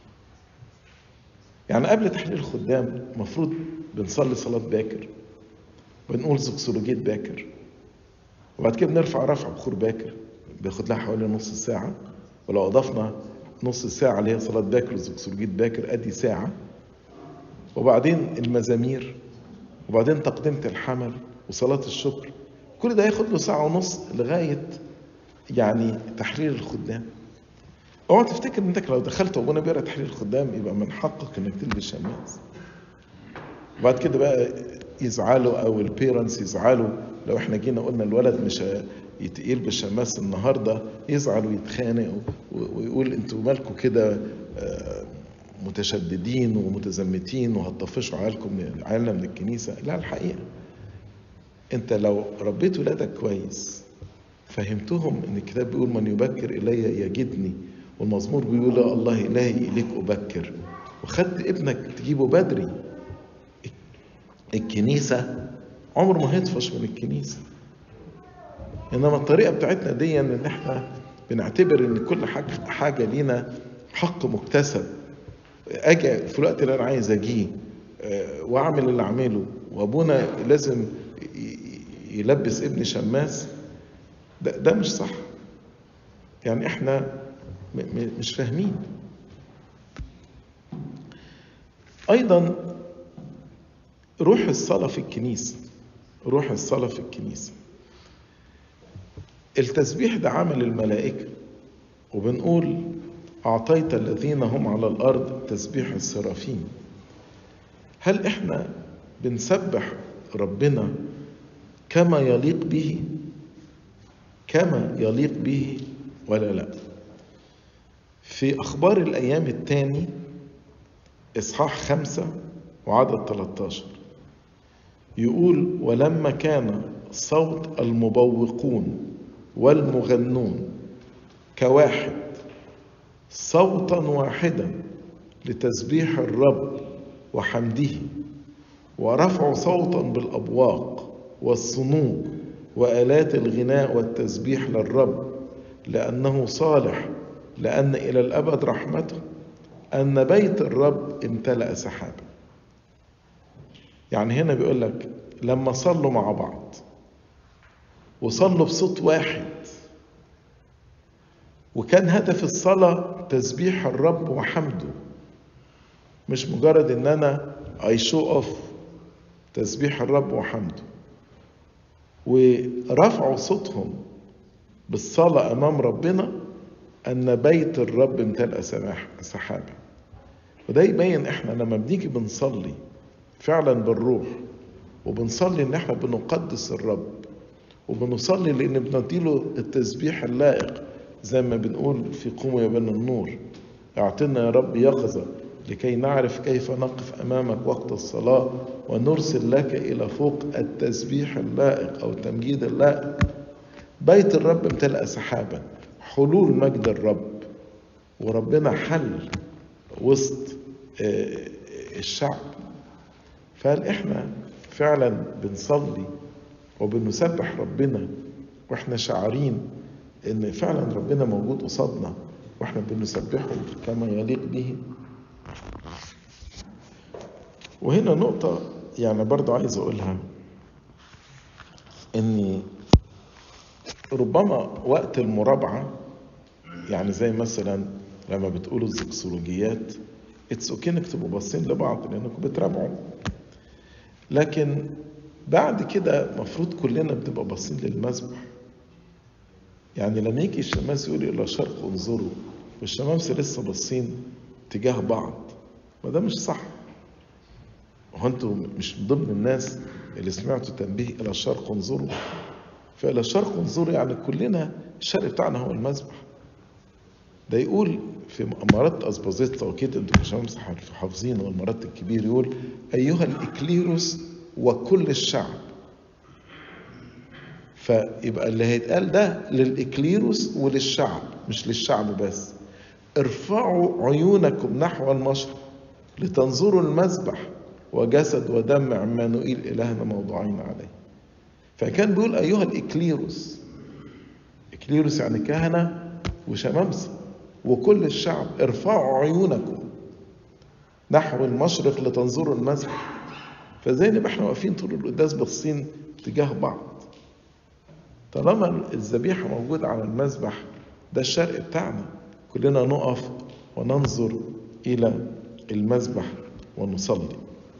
يعني قبل تحليل الخدام المفروض بنصلي صلاة باكر، بنقول زكسولوجية باكر، وبعد كده بنرفع رفع بخور باكر بياخد لها حوالي نص ساعة، ولو أضفنا نص ساعة اللي هي صلاة باكر وزكسولوجية باكر أدي ساعة، وبعدين المزامير، وبعدين تقدمة الحمل وصلاة الشكر. كل ده ياخد له ساعة ونص لغاية يعني تحليل الخدام. اوعى تفتكر انك لو دخلت وابونا بيقرا تحليل الخدام يبقى من حقك انك تلبس شماس. وبعد كده بقى يزعلوا او البيرنتس يزعلوا لو احنا جينا قلنا الولد مش يلبس شماس النهارده، يزعل ويتخانق ويقول انتوا مالكم كده متشددين ومتزمتين وهتطفشوا عيالكم عيالنا من الكنيسه. لا، الحقيقه انت لو ربيت ولادك كويس، فهمتهم ان الكتاب بيقول من يبكر الي يجدني، والمزمور بيقول الله إلهي إليك أبكر، وخدت ابنك تجيبه بدري، الكنيسة عمر ما هيطفش من الكنيسة. إنما الطريقة بتاعتنا دي إن إحنا بنعتبر إن كل حاجة حاجة لينا حق مكتسب، أجي في الوقت اللي أنا عايز أجيه وأعمل اللي أعمله، وأبونا لازم يلبس ابني شماس. ده, ده مش صح. يعني إحنا مش فاهمين. أيضا روح الصلاة في الكنيسة، روح الصلاة في الكنيسة. التسبيح ده عمل الملائكة، وبنقول أعطيت الذين هم على الأرض تسبيح السرافين. هل إحنا بنسبح ربنا كما يليق به، كما يليق به ولا لا؟ في أخبار الأيام الثاني إصحاح خمسة وعدد ثلاثة عشر يقول ولما كان صوت المبوقون والمغنون كواحد صوتا واحدا لتسبيح الرب وحمده، ورفعوا صوتا بالأبواق والصنوج وآلات الغناء والتسبيح للرب لأنه صالح، لأن إلى الأبد رحمته، أن بيت الرب امتلأ سحابا. يعني هنا بيقول لك لما صلوا مع بعض وصلوا بصوت واحد، وكان هدف الصلاة تسبيح الرب وحمده، مش مجرد ان انا I show off، تسبيح الرب وحمده، ورفعوا صوتهم بالصلاة امام ربنا ان بيت الرب امتلأ سحابا. وده يبين احنا لما بنيجي بنصلي فعلا بالروح، وبنصلي ان احنا بنقدس الرب، وبنصلي لان بنديله التسبيح اللائق، زي ما بنقول في قوموا يا بني النور اعطنا يا رب يقظة لكي نعرف كيف نقف امامك وقت الصلاة، ونرسل لك الى فوق التسبيح اللائق او التمجيد اللائق. بيت الرب امتلأ سحابا، حلول مجد الرب، وربنا حل وسط الشعب. فهل احنا فعلا بنصلي وبنسبح ربنا واحنا شعارين ان فعلا ربنا موجود قصادنا واحنا بنسبحه كما يليق به؟ وهنا نقطة يعني برضو عايز أقولها إني ربما وقت المرابعة، يعني زي مثلا لما بتقولوا الزكسولوجيات اتس اوكي انك تبقوا باصين لبعض لانكم بتراجعوا، لكن بعد كده المفروض كلنا بنبقى باصين للمذبح. يعني لما يجي الشماس يقول الى الشرق انظروا والشمامسه لسه باصين تجاه بعض، وده مش صح. هو انتوا مش من ضمن الناس اللي سمعتوا تنبيه الى الشرق انظروا؟ فالى الشرق انظروا يعني كلنا الشرق بتاعنا هو المذبح. ده يقول في مرات أسبازيتا وكده، انتوا كشمامسة حافظين، والمرات الكبير يقول أيها الإكليروس وكل الشعب. فيبقى اللي هيتقال ده للإكليروس وللشعب، مش للشعب بس. ارفعوا عيونكم نحو المشرق لتنظروا المذبح وجسد ودم عمانوئيل إلهنا موضوعين عليه. فكان بيقول أيها الإكليروس، إكليروس يعني كهنة وشمامسة وكل الشعب، ارفعوا عيونكم نحو المشرق لتنظروا المذبح. فزي نبقى احنا واقفين طول القداس باصين تجاه بعض. طالما الذبيحه موجوده على المذبح، ده الشرق بتاعنا، كلنا نقف وننظر الى المذبح ونصلي.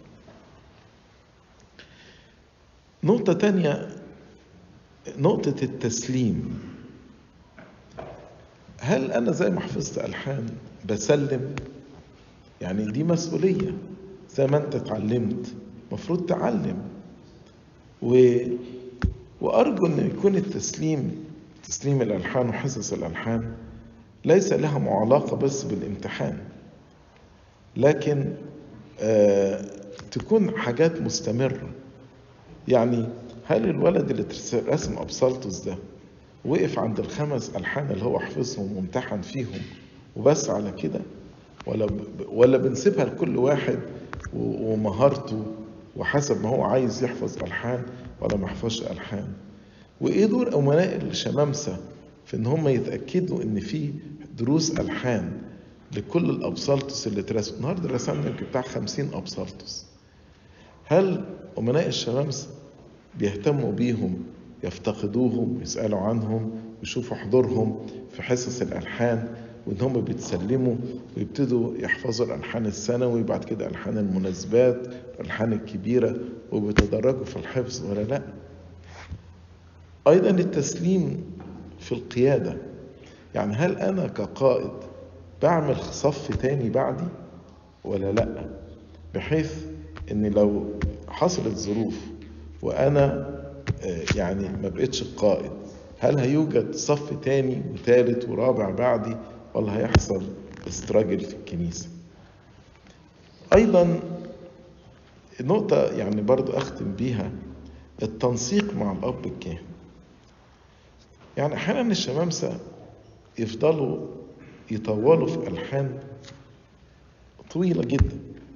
نقطه تانية، نقطه التسليم. هل أنا زي ما حفظت ألحان بسلم؟ يعني دي مسؤولية، زي ما أنت اتعلمت مفروض تعلم. و... وأرجو أن يكون التسليم، تسليم الألحان وحصص الألحان ليس لها علاقة بس بالامتحان، لكن آه تكون حاجات مستمرة. يعني هل الولد اللي رسم أبسلطس ده وقف عند الخمس ألحان اللي هو حفظهم وامتحن فيهم وبس على كده، ولا ولا بنسيبها لكل واحد ومهارته وحسب ما هو عايز يحفظ ألحان ولا ما يحفظش ألحان؟ وإيه دور أمناء الشمامسة في إن هم يتأكدوا إن في دروس ألحان لكل الأبسلطس اللي اترسم؟ النهارده رسمنا يمكن بتاع خمسين أبسلطس. هل أمناء الشمامسة بيهتموا بيهم، يفتقدوهم، يسألوا عنهم، يشوفوا حضورهم في حصص الألحان، وإن هم بيتسلموا ويبتدوا يحفظوا الألحان الثانوي وبعد كده ألحان المناسبات الألحان الكبيرة وبيتدرجوا في الحفظ ولا لا؟ أيضا التسليم في القيادة. يعني هل أنا كقائد بعمل صف تاني بعدي ولا لا؟ بحيث إن لو حصلت ظروف وأنا يعني ما بقتش القائد، هل هيوجد صف تاني وثالث ورابع بعدي ولا هيحصل استراجل في الكنيسة؟ أيضا نقطة يعني برضو أختم بيها، التنسيق مع الأب الكاهن. يعني أحيانا الشمامسة يفضلوا يطولوا في ألحان طويلة جدا،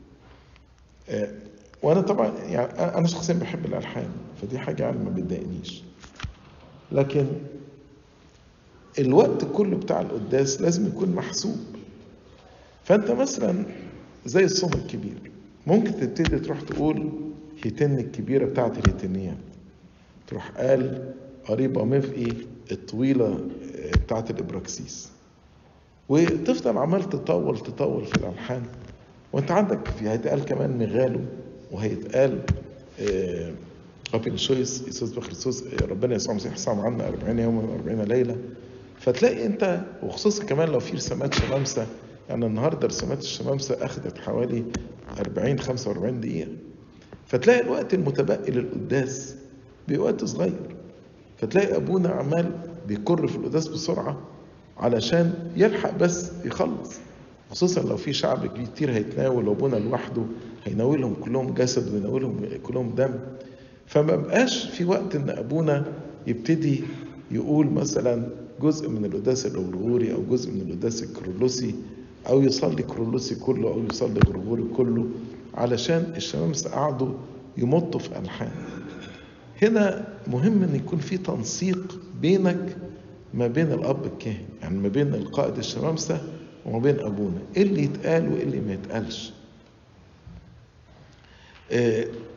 وأنا طبعا يعني أنا شخصيا بحب الألحان، فدي حاجة يعني ما بتضايقنيش، لكن الوقت كله بتاع القداس لازم يكون محسوب. فأنت مثلا زي الصوم الكبير ممكن تبتدي تروح تقول هيتن الكبيرة بتاعت الهيتنيات، تروح قال قريبة مفقي الطويلة بتاعت الإبراكسيس، وتفضل عمال تطول تطول في الألحان. وانت عندك في هيتقال كمان مغالو، وهيتقال قابل شويس يسوس بخريستوس ربنا يسوع المسيح صام عنا أربعين يوم وأربعين ليلة. فتلاقي انت، وخصوصا كمان لو في رسامات شمامسة، يعني النهاردة رسامات الشمامسة أخذت حوالي أربعين خمسة وأربعين دقيقة، فتلاقي الوقت المتبقي للقداس بوقت صغير، فتلاقي أبونا عمال بيكر في القداس بسرعة علشان يلحق بس يخلص، خصوصا لو في شعب كتير هيتناول وابونا لوحده هيناولهم كلهم جسد ويناولهم كلهم دم. فما بقاش في وقت ان ابونا يبتدي يقول مثلا جزء من القداس الغرغوري او جزء من القداس الكرولوسي، او يصلي كرولوسي كله او يصلي غرغوري كله، علشان الشمامسة قعدوا يمطوا في ألحان. هنا مهم ان يكون في تنسيق بينك ما بين الاب الكاهن، يعني ما بين القائد الشمامسة وما بين ابونا، ايه اللي يتقال وايه اللي ما يتقالش.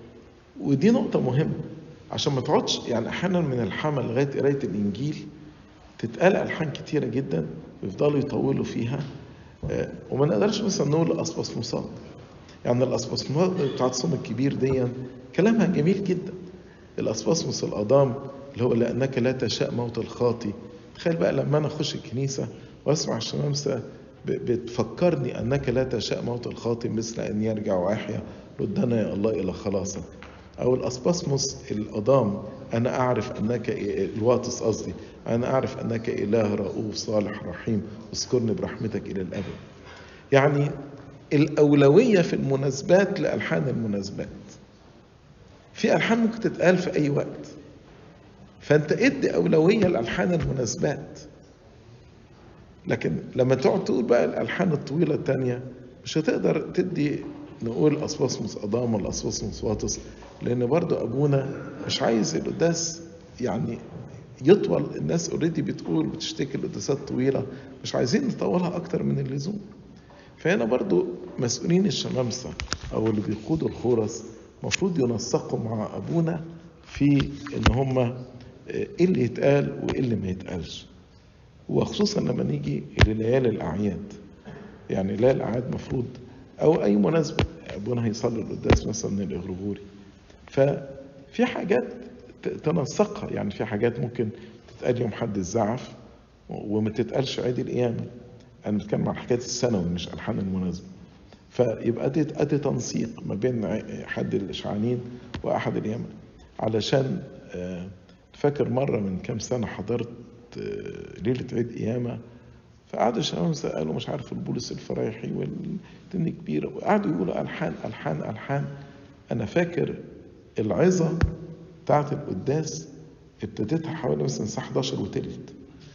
ودي نقطة مهمة عشان ما تقعدش، يعني أحيانا من الحمل لغاية قراية الإنجيل تتقال ألحان كتيرة جدا ويفضلوا يطولوا فيها، وما نقدرش مثلا نقول الأسبسموسات. يعني الأسبسموسات بتاعت الصوم الكبير دي كلامها جميل جدا. الأسبسموس الأضام اللي هو لأنك لا تشاء موت الخاطي. تخيل بقى لما أنا أخش الكنيسة وأسمع الشمامسة بتفكرني أنك لا تشاء موت الخاطي مثل أن يرجع ويحيا، ردنا يا الله إلى خلاصك. أو الأسبسموس الأضام، أنا أعرف أنك الواطس قصدي أنا أعرف أنك إله رؤوف صالح رحيم، اذكرني برحمتك إلى الأبد. يعني الأولوية في المناسبات لألحان المناسبات. في ألحان ممكن تتقال في أي وقت، فأنت ادي أولوية لألحان المناسبات. لكن لما تقعد تقول بقى الألحان الطويلة التانية مش هتقدر تدي نقول أسبسموس أضام ولا أسبسموس واطس، لأن برضو أبونا مش عايز القداس يعني يطول. الناس اوريدي بتقول بتشتكي القداسات طويلة، مش عايزين نطولها أكتر من اللزوم. فهنا برضو مسؤولين الشمامسة أو اللي بيقودوا الخورس مفروض ينسقوا مع أبونا في إن هما إيه اللي يتقال وإيه اللي ما يتقالش، وخصوصا لما نيجي لليالي الأعياد. يعني ليالي الأعياد مفروض أو أي مناسبة أبونا هيصلي القداس مثلا الإغريغوري، ففي حاجات تنسقها. يعني في حاجات ممكن تتقال يوم حد الزعف وما تتقالش عيد القيامة. أنا بتكلم عن حكاية السنوي مش ألحان المناسبة. فيبقى دي أدي تنسيق ما بين حد الإشعانين وأحد اليمن. علشان فاكر مرة من كام سنة حضرت ليلة عيد قيامة، فقعدوا الشمامسة قالوا مش عارف البولس الفرايحي والدنيا كبيرة، وقعدوا يقولوا ألحان ألحان ألحان. أنا فاكر العظة بتاعت القداس ابتديتها حوالي مثلا الساعة حداشر وتلت.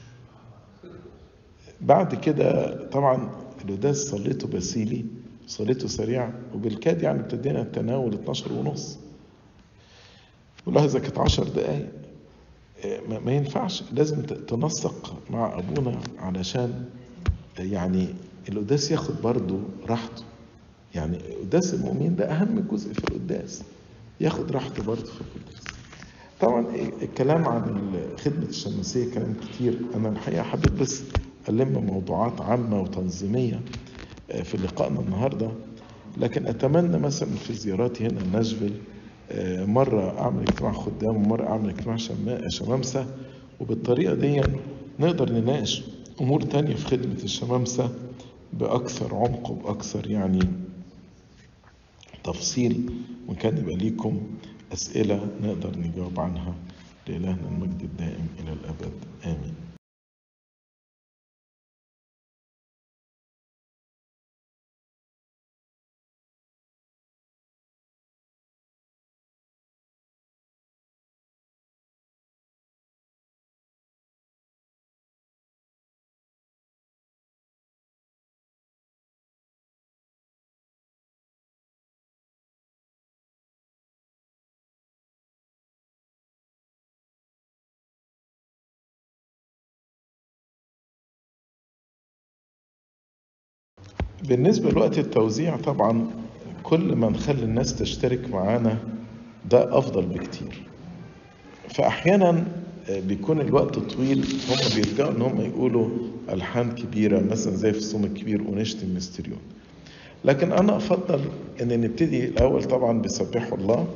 بعد كده طبعا القداس صليته بسيلي، صليته سريع، وبالكاد يعني ابتدينا التناول اتناشر ونص، ولهذا كانت عشر دقايق. ما ينفعش، لازم تنسق مع أبونا علشان يعني القداس ياخد برضو راحته. يعني قداس المؤمنين ده أهم جزء في القداس، ياخد راحته برضو في القداس. طبعا الكلام عن خدمة الشماسية كلام كتير. أنا الحقيقة حبيت بس ألم موضوعات عامة وتنظيمية في لقائنا النهاردة، لكن أتمنى مثلا في زياراتي هنا الناشفيل مرة أعمل اجتماع خدام ومرة أعمل اجتماع شمامسة، وبالطريقة دي نقدر نناقش أمور تانية في خدمة الشمامسة بأكثر عمق وبأكثر يعني تفصيل، وكان يبقى ليكم أسئلة نقدر نجاوب عنها. لإلهنا المجد الدائم إلى الأبد آمين. بالنسبة لوقت التوزيع طبعا كل ما نخلي الناس تشترك معانا ده أفضل بكتير. فأحيانا بيكون الوقت طويل، هم بيرجعوا ان هم يقولوا ألحان كبيرة مثلا زي في الصوم الكبير ونشتم مستريون. لكن أنا أفضل أن نبتدي الأول طبعا بسبحوا الله،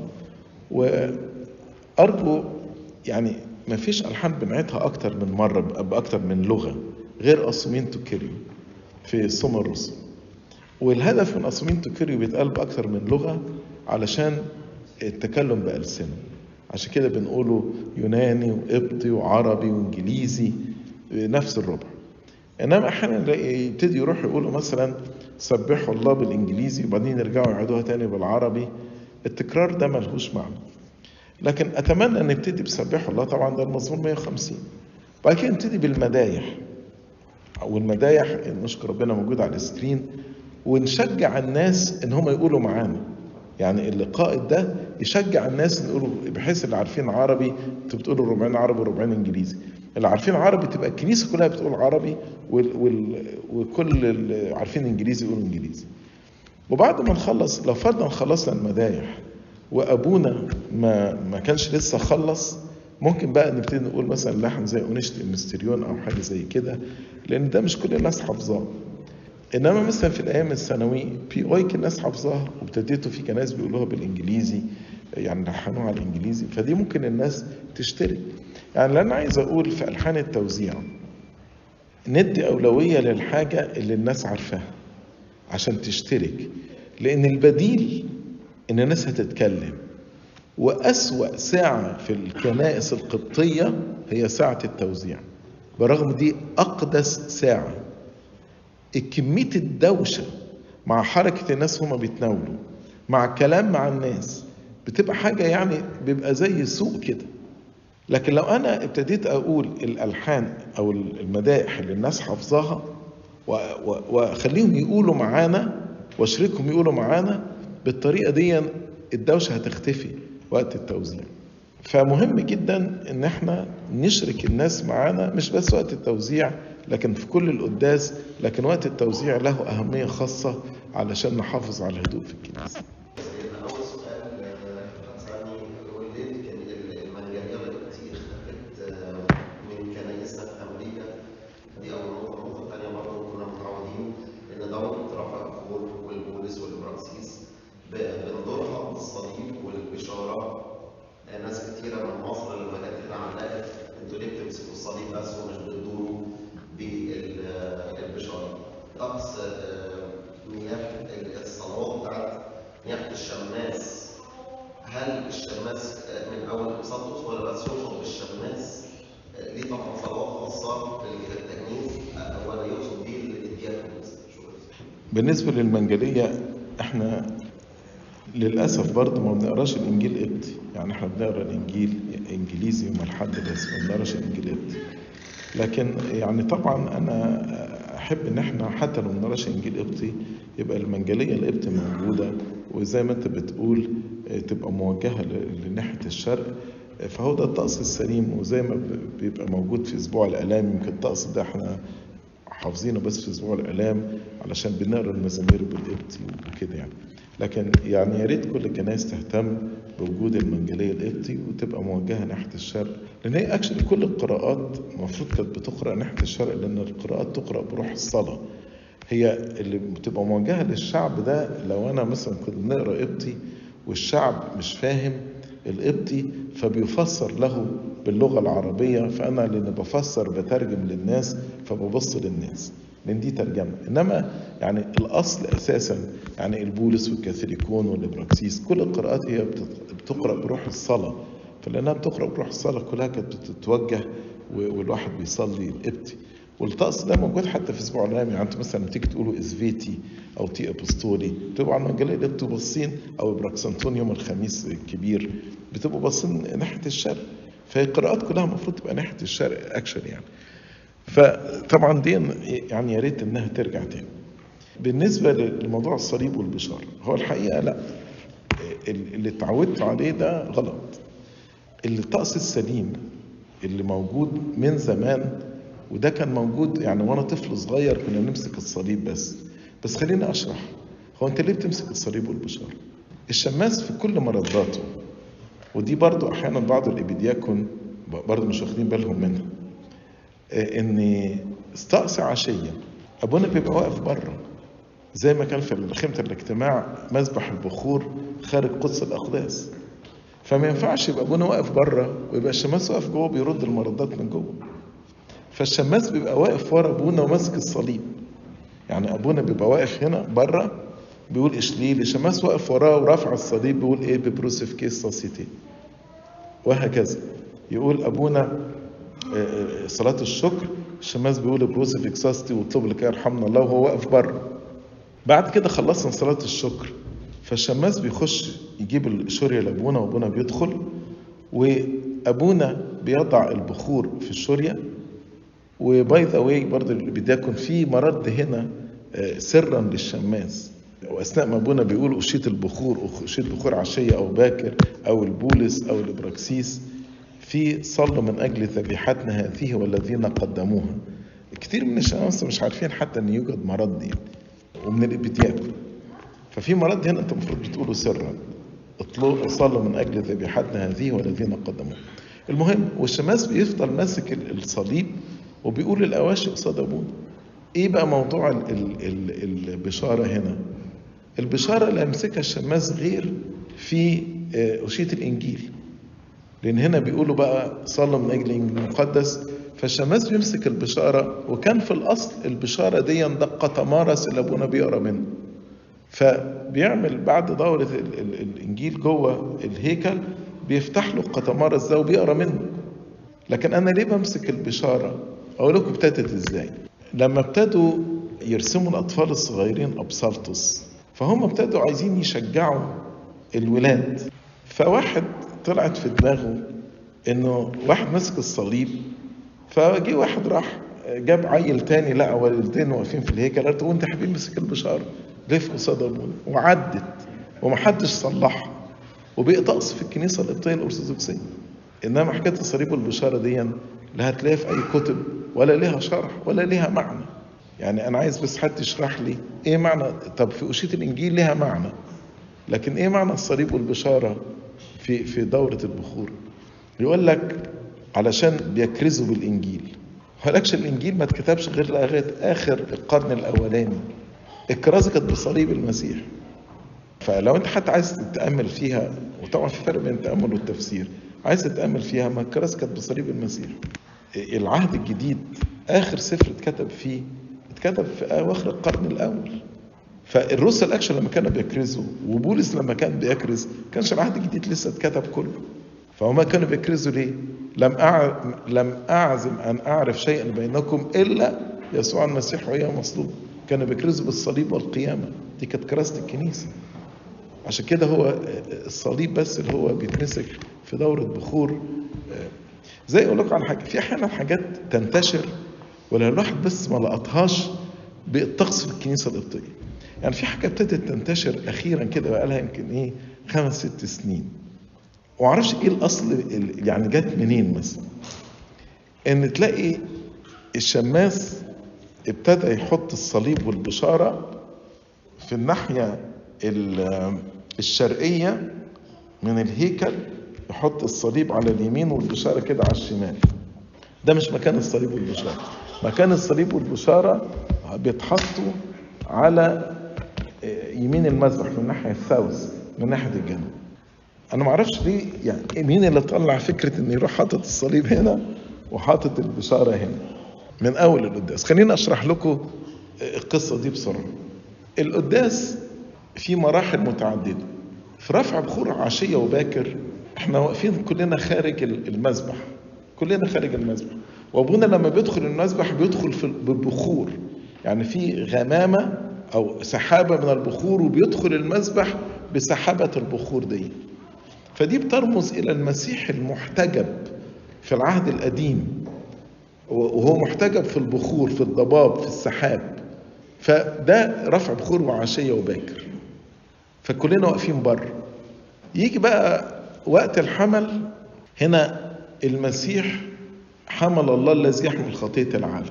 وأرجو يعني ما فيش ألحان بنعيدها أكتر من مرة بأكتر من لغة غير أصومين تكريو في الصوم الرسل. والهدف من أصومين تكريو بيتقال بأكتر من لغة علشان التكلم بألسنة. عشان كده بنقوله يوناني وقبطي وعربي وانجليزي نفس الربع. انما احيانا يبتدي يروح يقولوا مثلا سبحوا الله بالانجليزي وبعدين يرجعوا يعيدوها تاني بالعربي. التكرار ده ملهوش معنى. لكن اتمنى ان نبتدي بسبحوا الله، طبعا ده المزمور مية وخمسين. بعد كده نبتدي بالمدايح، والمدايح نشكر ربنا موجود على السكرين، ونشجع الناس ان هم يقولوا معانا. يعني اللقاء ده يشجع الناس يقولوا، بحيث اللي عارفين عربي انتوا بتقولوا ربعين عربي وربعين انجليزي، اللي عارفين عربي تبقى الكنيسه كلها بتقول عربي، وال... وال... وكل اللي عارفين انجليزي يقولوا انجليزي. وبعد ما نخلص، لو فرضا خلصنا المدايح وابونا ما ما كانش لسه خلص، ممكن بقى نبتدي نقول مثلا لحن زي اونشت المستريون او حاجه زي كده، لان ده مش كل الناس حافظاه. انما مثلا في الايام الثانوي في اويك الناس حافظاها، وابتديتوا في كناس بيقولوها بالانجليزي، يعني لحنوها على الانجليزي، فدي ممكن الناس تشترك. يعني اللي انا عايز اقول في الحان التوزيع ندي اولويه للحاجه اللي الناس عارفاها عشان تشترك، لان البديل ان الناس هتتكلم. واسوأ ساعه في الكنائس القبطيه هي ساعه التوزيع، برغم دي اقدس ساعه. كميه الدوشه مع حركه الناس هما بيتناولوا مع الكلام مع الناس بتبقى حاجه يعني بيبقى زي سوق كده. لكن لو انا ابتديت اقول الالحان او المدائح اللي الناس حافظاها واخليهم يقولوا معانا واشركهم يقولوا معانا، بالطريقه دي الدوشه هتختفي وقت التوزيع. فمهم جدا ان احنا نشرك الناس معانا، مش بس وقت التوزيع لكن في كل القداس، لكن وقت التوزيع له اهميه خاصه علشان نحافظ على الهدوء في الكنيسه. بندورها بالصليب والبشاره. ناس كتيره من مصر لما جت هنا علقت انتوا ليه بتمسكوا الصليب بس ومش بتدوروا بالبشاره؟ طقس مياه الصلوات بتاعت مياه الشماس، هل الشماس من اول القسطس ولا بس يقصد بالشماس؟ ليه طبعا صلوات خاصه للتجنيس ولا يقصد بيه الدياكونز؟ بالنسبه للمنجليه احنا للأسف برضه ما بنقراش الإنجيل قبطي، يعني احنا بنقرا الإنجيل إنجليزي وما لحد بس ما بنقراش الإنجيل قبطي. لكن يعني طبعا أنا أحب إن احنا حتى لو ما بنقراش الإنجيل قبطي يبقى المنجلية القبطي موجودة، وزي ما أنت بتقول تبقى موجهة لناحية الشرق، فهو ده الطقس السليم. وزي ما بيبقى موجود في أسبوع الآلام، يمكن الطقس ده احنا حافظينه بس في أسبوع الآلام علشان بنقرا المزامير بالقبطي وكده يعني. لكن يعني يا ريت كل الكنائس تهتم بوجود المنجليه القبطي وتبقى موجهه ناحيه الشرق، لان هي اكشلي كل القراءات المفروض كانت بتقرا ناحيه الشرق، لان القراءات تقرا بروح الصلاه. هي اللي بتبقى موجهه للشعب ده. لو انا مثلا كنت بنقرا قبطي والشعب مش فاهم القبطي فبيفسر له باللغه العربيه، فانا اللي بفسر بترجم للناس فببص للناس لان دي ترجمه. انما يعني الاصل اساسا يعني البولس والكاثوليكون والابراكسيس كل القراءات هي بتقرا بروح الصلاه، فلانها بتقرا بروح الصلاه كلها كانت بتتوجه والواحد بيصلي القبطي. والطقس ده موجود حتى في اسبوع الالام. يعني انتوا مثلا تيجي تقولوا ازفيتي او تي ابوستولي بتبقوا على المنجليه بتبقوا باصين، او براكسنتون يوم الخميس الكبير بتبقوا باصين ناحيه الشرق. فهي القراءات كلها المفروض تبقى ناحيه الشرق اكشن يعني. فطبعا دي يعني يا ريت انها ترجع تاني. بالنسبه لموضوع الصليب والبشاره، هو الحقيقه لا، اللي اتعودت عليه ده غلط. الطقس السليم اللي موجود من زمان، وده كان موجود يعني وانا طفل صغير كنا نمسك الصليب بس. بس خليني اشرح، هو انت ليه بتمسك الصليب والبشاره؟ الشماس في كل مرضاته، ودي برضو احيانا بعض الابيدياكون برضو مش واخدين بالهم منها، ان استقصى عشيه ابونا بيبقى واقف بره، زي ما كان في خيمه الاجتماع مذبح البخور خارج قدس الاقداس. فما ينفعش يبقى ابونا واقف بره ويبقى الشماس واقف جوه بيرد المردات من جوه. فالشماس بيبقى واقف ورا ابونا وماسك الصليب، يعني ابونا بيبقى واقف هنا بره بيقول اشليل، الشماس واقف وراه ورافع الصليب بيقول ايه ببروسيف كيس ساسيتي، وهكذا. يقول ابونا صلاة الشكر، الشماس بيقول بروسيف اكساستي واطلب لك يرحمنا الله وهو واقف بره. بعد كده خلصنا صلاة الشكر، فالشماس بيخش يجيب الشورية لابونا وابونا بيدخل، وابونا بيضع البخور في الشورية. وباي ذا واي برضه اللي بيكون في مرض هنا سرا للشماس، واثناء ما ابونا بيقول اشيط البخور اشيط بخور عشيه او باكر او البولس او الابراكسيس، في صلوا من اجل ذبيحتنا هذه والذين قدموها. كتير من الشماس مش عارفين حتى ان يوجد مرض دي ومن الابيدياكون، ففي مرض هنا انت المفروض بتقوله سرا. اطلبوا صلوا من أجل ذبيحتنا هذه والذين قدموه. المهم والشماس بيفضل ماسك الصليب وبيقول الأواشي قصاد أبونا. إيه بقى موضوع ال ال ال البشارة هنا؟ البشارة لا يمسكها الشماس غير في أشية الإنجيل، لأن هنا بيقولوا بقى صلوا من أجل الإنجيل المقدس، فالشماس بيمسك البشارة. وكان في الأصل البشارة دي دقة تمارس اللي أبونا بيقرأ منه، فبيعمل بعد دورة الإنجيل جوه الهيكل بيفتح له القطمارس ده وبيقرأ منه. لكن أنا ليه بمسك البشارة؟ أقول لكم ابتدت إزاي. لما ابتدوا يرسموا الأطفال الصغيرين أبسلطس، فهم ابتدوا عايزين يشجعوا الولاد، فواحد طلعت في دماغه إنه واحد مسك الصليب، فجي واحد راح جاب عيل تاني لقى والدين واقفين في الهيكل، قالت وانت يا حبيبي مسك البشارة لف قصاد ابونا، وعدت ومحدش صلحها، وبقى طقس في الكنيسة القبطية الأرثوذكسية. إنما حكاية الصليب والبشارة دي لا هتلاقيها في أي كتب ولا ليها شرح ولا ليها معنى. يعني أنا عايز بس حد يشرح لي إيه معنى. طب في أشية الإنجيل ليها معنى، لكن إيه معنى الصليب والبشارة في في دورة البخور؟ يقول لك علشان بيكرزوا بالإنجيل. ولكش الإنجيل ما اتكتبش غير لغاية آخر القرن الأولاني. الكرازة كانت بصليب المسيح. فلو أنت حتى عايز تتأمل فيها، وطبعا في فرق بين التأمل والتفسير، عايز تتأمل فيها، ما الكرازة كانت بصليب المسيح. العهد الجديد آخر سفر اتكتب فيه اتكتب في أواخر القرن الأول. فالرسل أكشن لما كانوا بيكرزوا، وبولس لما كان بيكرز، كانش العهد الجديد لسه اتكتب كله. فهما كانوا بيكرزوا ليه؟ لم أع... لم أعزم أن أعرف شيئا بينكم إلا يسوع المسيح وإياه مصلوب. كانوا بيكرزوا بالصليب والقيامة. دي كانت كرازة الكنيسة. عشان كده هو الصليب بس اللي هو بيتمسك في دورة بخور. زي أقول لكم على حاجة، في أحيانا حاجات تنتشر ولا الواحد بس ما لقطهاش بالطقس في الكنيسة القبطية. يعني في حاجة ابتدت تنتشر أخيرا كده، بقى لها يمكن إيه خمس ست سنين، ومعرفش ايه الاصل يعني جت منين. مثلا ان تلاقي الشماس ابتدى يحط الصليب والبشارة في الناحية الشرقية من الهيكل، يحط الصليب على اليمين والبشارة كده على الشمال. ده مش مكان الصليب والبشارة. مكان الصليب والبشارة بيتحطوا على يمين المذبح من ناحية الساوث، من ناحية الجنوب. انا ما اعرفش ليه، يعني مين اللي طلع فكره ان يروح حاطط الصليب هنا وحاطط البشاره هنا من اول القداس. خليني اشرح لكم القصه دي بسرعه. القداس في مراحل متعدده. في رفع بخور عشيه وباكر احنا واقفين كلنا خارج المذبح، كلنا خارج المذبح، وابونا لما بيدخل المذبح بيدخل في بالبخور، يعني في غمامه او سحابه من البخور، وبيدخل المذبح بسحابه البخور دي. فدي بترمز إلى المسيح المحتجب في العهد القديم، وهو محتجب في البخور، في الضباب، في السحاب. فده رفع بخور وعشية وباكر، فكلنا واقفين بره. يجي بقى وقت الحمل، هنا المسيح حمل الله الذي يحمل خطية العالم،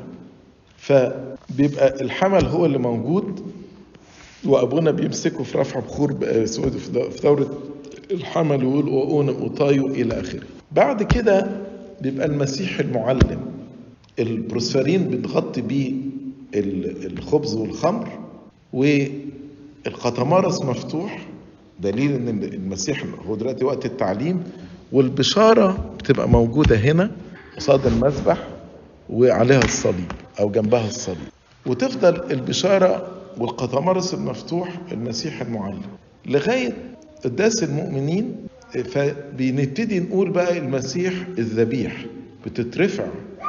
فبيبقى الحمل هو اللي موجود، وأبونا بيمسكه في رفع بخور في دورة الحمل، ويقول وأونم أطايو إلى آخره. بعد كده بيبقى المسيح المعلم، البروسفرين بتغطي بيه الخبز والخمر، والقطمارس مفتوح، دليل ان المسيح هو دلوقتي وقت التعليم. والبشارة بتبقى موجودة هنا قصاد المذبح وعليها الصليب أو جنبها الصليب، وتفضل البشارة والقطمارس المفتوح المسيح المعلم لغاية قداس المؤمنين. فبنبتدي نقول بقى المسيح الذبيح، بتترفع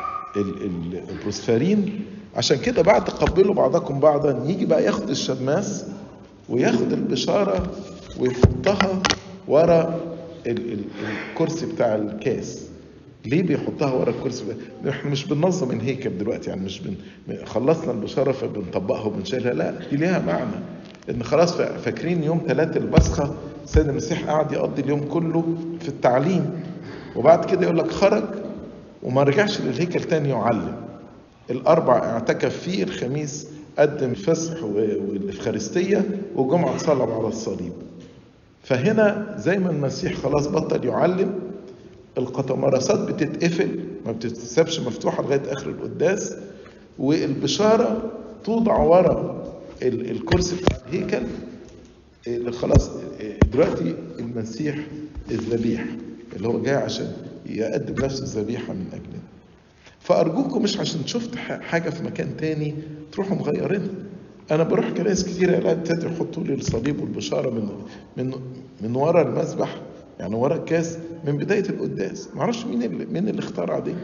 البروسفرين. عشان كده بعد تقبلوا بعضكم بعضا يجي بقى ياخد الشماس وياخد البشارة ويحطها ورا الكرسي بتاع الكاس. ليه بيحطها ورا الكرسي؟ احنا مش بننظم الهيكل دلوقتي، يعني مش بن... خلصنا البشارة فبنطبقها وبنشيلها، لا، دي ليها معنى. ان خلاص فاكرين يوم ثلاثة البصخة السيد المسيح قاعد يقضي اليوم كله في التعليم، وبعد كده يقول لك خرج وما رجعش للهيكل تاني يعلم. الاربع اعتكف فيه، الخميس قدم الفسح والإفخارستية، والجمعة صلب على الصليب. فهنا زي ما المسيح خلاص بطل يعلم، القطمرسات بتتقفل، ما بتتسابش مفتوحة لغاية آخر القداس، والبشارة توضع ورا الكرسي بتاع الهيكل. خلاص دلوقتي المسيح الذبيح اللي هو جاي عشان يقدم نفسه ذبيحة من أجلنا. فأرجوكم مش عشان شفت حاجة في مكان تاني تروحوا مغيرينها. أنا بروح كنائس كتير يا ابتدوا يحطوا لي الصليب والبشارة من من من ورا المذبح، يعني ورا الكاس من بداية القداس. معرفش مين اللي مين اللي اخترع دي،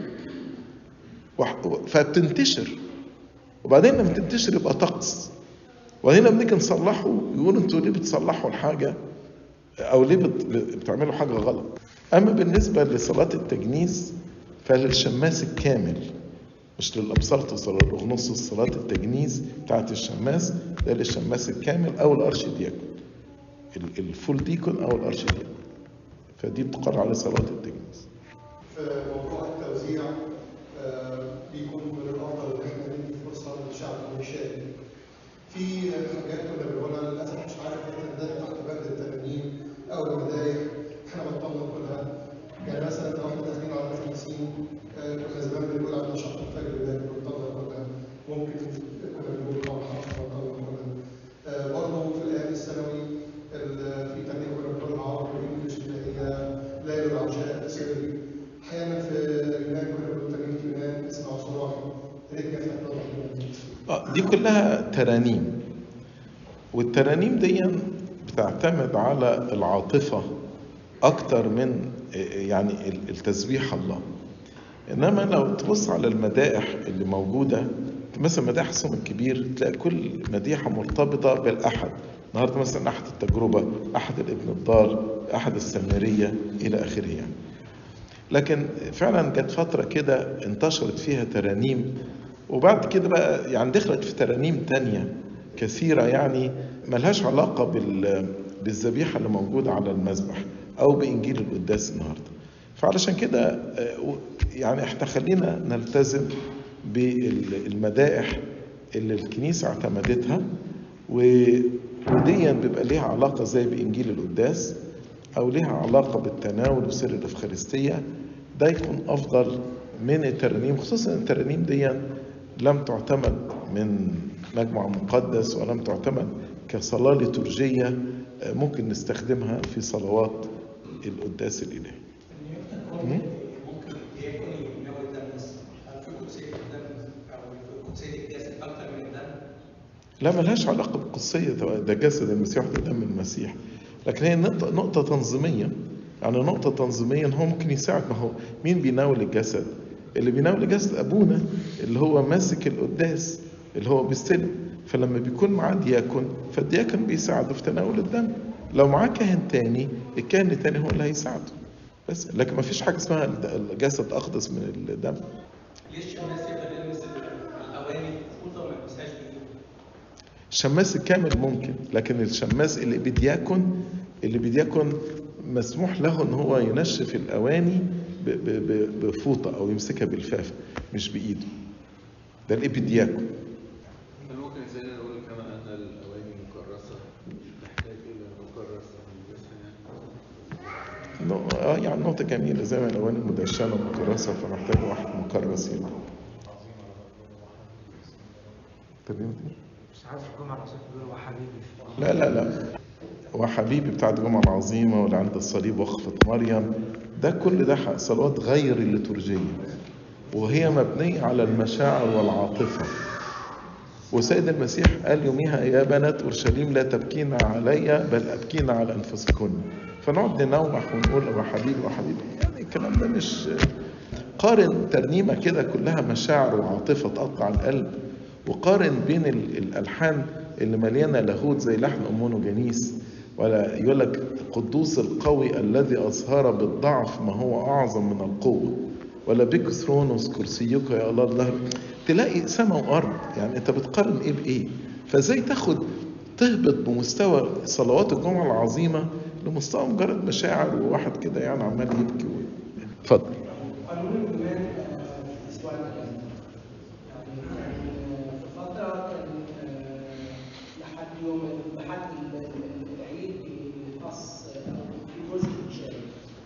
فبتنتشر، وبعدين لما تنتشر يبقى طقس، وهنا بنيجي نصلحه يقولوا انتوا ليه بتصلحوا الحاجة او ليه بتعملوا حاجة غلط. اما بالنسبة لصلاة التجنيز فللشماس الكامل، مش للأبسلطس ولا الأغنوص. صلاة التجنيز بتاعت الشماس ده للشماس الكامل أو الأرش دياكون، الفول ديكون أو الأرش دياكون، فدي بتقر على صلاة التجنيز. في موضوع التوزيع بيكون من الأفضل إن احنا ندي فرصة للشعب إنه يشارك. في حاجات كنا بنقولها للأسف مش عارف هي تندرج تحت بند الترانيم أو المدايح، احنا بنطلب كلها. يعني مثلا لو احنا داخلين على الخمسين كنا زمان بنقول عندنا شهر الفجر ده بنطلب كلها، ممكن كنا بنقول قول حرف بنطلب كلها. برضه في الأيام الثانوي في ترنيم كنا بنقول عربي وإنجلش اللي هي ليل العشاء سري. أحيانا في اليونان كنا بنقول ترنيم يونان اسمها صراحي. ريت كيف اه دي كلها ترانيم، والترانيم دي بتعتمد على العاطفة أكتر من يعني التسبيح الله. إنما لو تبص على المدائح اللي موجودة، مثلا مدائح الصوم الكبير تلاقي كل مديحة مرتبطة بالأحد. النهاردة مثلا أحد التجربة، أحد الابن الضال، أحد السامرية إلى آخره يعني. لكن فعلا جت فترة كده انتشرت فيها ترانيم، وبعد كده بقى يعني دخلت في ترانيم تانية كثيرة يعني ملهاش علاقة بال بالذبيحة اللي موجودة على المذبح أو بإنجيل القداس النهاردة. فعلشان كده يعني احنا خلينا نلتزم بالمدائح اللي الكنيسة اعتمدتها، وديا بيبقى ليها علاقة زي بإنجيل القداس أو ليها علاقة بالتناول وسر الإفخارستية. ده يكون أفضل من الترانيم، خصوصا الترانيم دي لم تعتمد من مجمع مقدس ولم تعتمد كصلاة ليتورجية ممكن نستخدمها في صلوات القداس الإلهي. ممكن يكون يناول الدم بس، هل في قدسية الدم أو في قدسية الجسد أكثر من الدم؟ لا، ملهاش علاقة بالقدسية، ده جسد المسيح وده دم المسيح، لكن هي نقطة, نقطة تنظيمية. يعني نقطة تنظيمية هو ممكن يساعد. ما هو مين بيناول الجسد؟ اللي بيناول الجسد أبونا اللي هو ماسك القداس اللي هو بيستلم. فلما بيكون معاه دياكون فالدياكون بيساعده في تناول الدم. لو معاه كاهن تاني الكاهن التاني هو اللي هيساعده بس، لكن ما فيش حاجة اسمها الجسد أقدس من الدم. ليش الشماس يقدر يلمس الأواني الخطوطة وما يلمسهاش بإيده؟ الشماس الكامل ممكن، لكن الشماس اللي بدياكون اللي بدياكون مسموح له ان هو ينشف الأواني بفوطة أو يمسكها بالفافة مش بإيده. ده الإبدياكون. ممكن سيدنا نقول كما أن الأواني مكرسة تحتاج إلى مكرسة يعني. اه يعني نقطة جميلة، زي ما الأواني مدشنة ومكرسة فمحتاج واحد مكرس يعني. مش عارف الجمعة العظيمة بيقولوا وحبيبي. لا لا لا، وحبيبي بتاعت الجمعة العظيمة واللي عند الصليب وقفة مريم، ده كل ده صلوات غير الليتورجية وهي مبنية على المشاعر والعاطفة. وسيد المسيح قال يوميها يا بنات أورشليم لا تبكين علي بل أبكين على أنفسكن. فنقعد ننوح ونقول وحبيبي وحبيبي، يعني الكلام ده مش قارن. ترنيمة كده كلها مشاعر وعاطفة تقطع القلب، وقارن بين الألحان اللي مليانة لاهوت زي لحن أمونو جنيس، ولا يقول لك قدوس القوي الذي أظهر بالضعف ما هو أعظم من القوة، ولا بك ثرونوس كرسيك يا الله الله. تلاقي سماء وأرض، يعني أنت بتقارن إيه بإيه؟ فازاي تاخد تهبط بمستوى صلوات الجمعة العظيمة لمستوى مجرد مشاعر وواحد كده يعني عمال يبكي. اتفضل. قانون الإيمان في الأسبوع الأخير يعني في فترة كان لحد يوم لحد العيد بيخص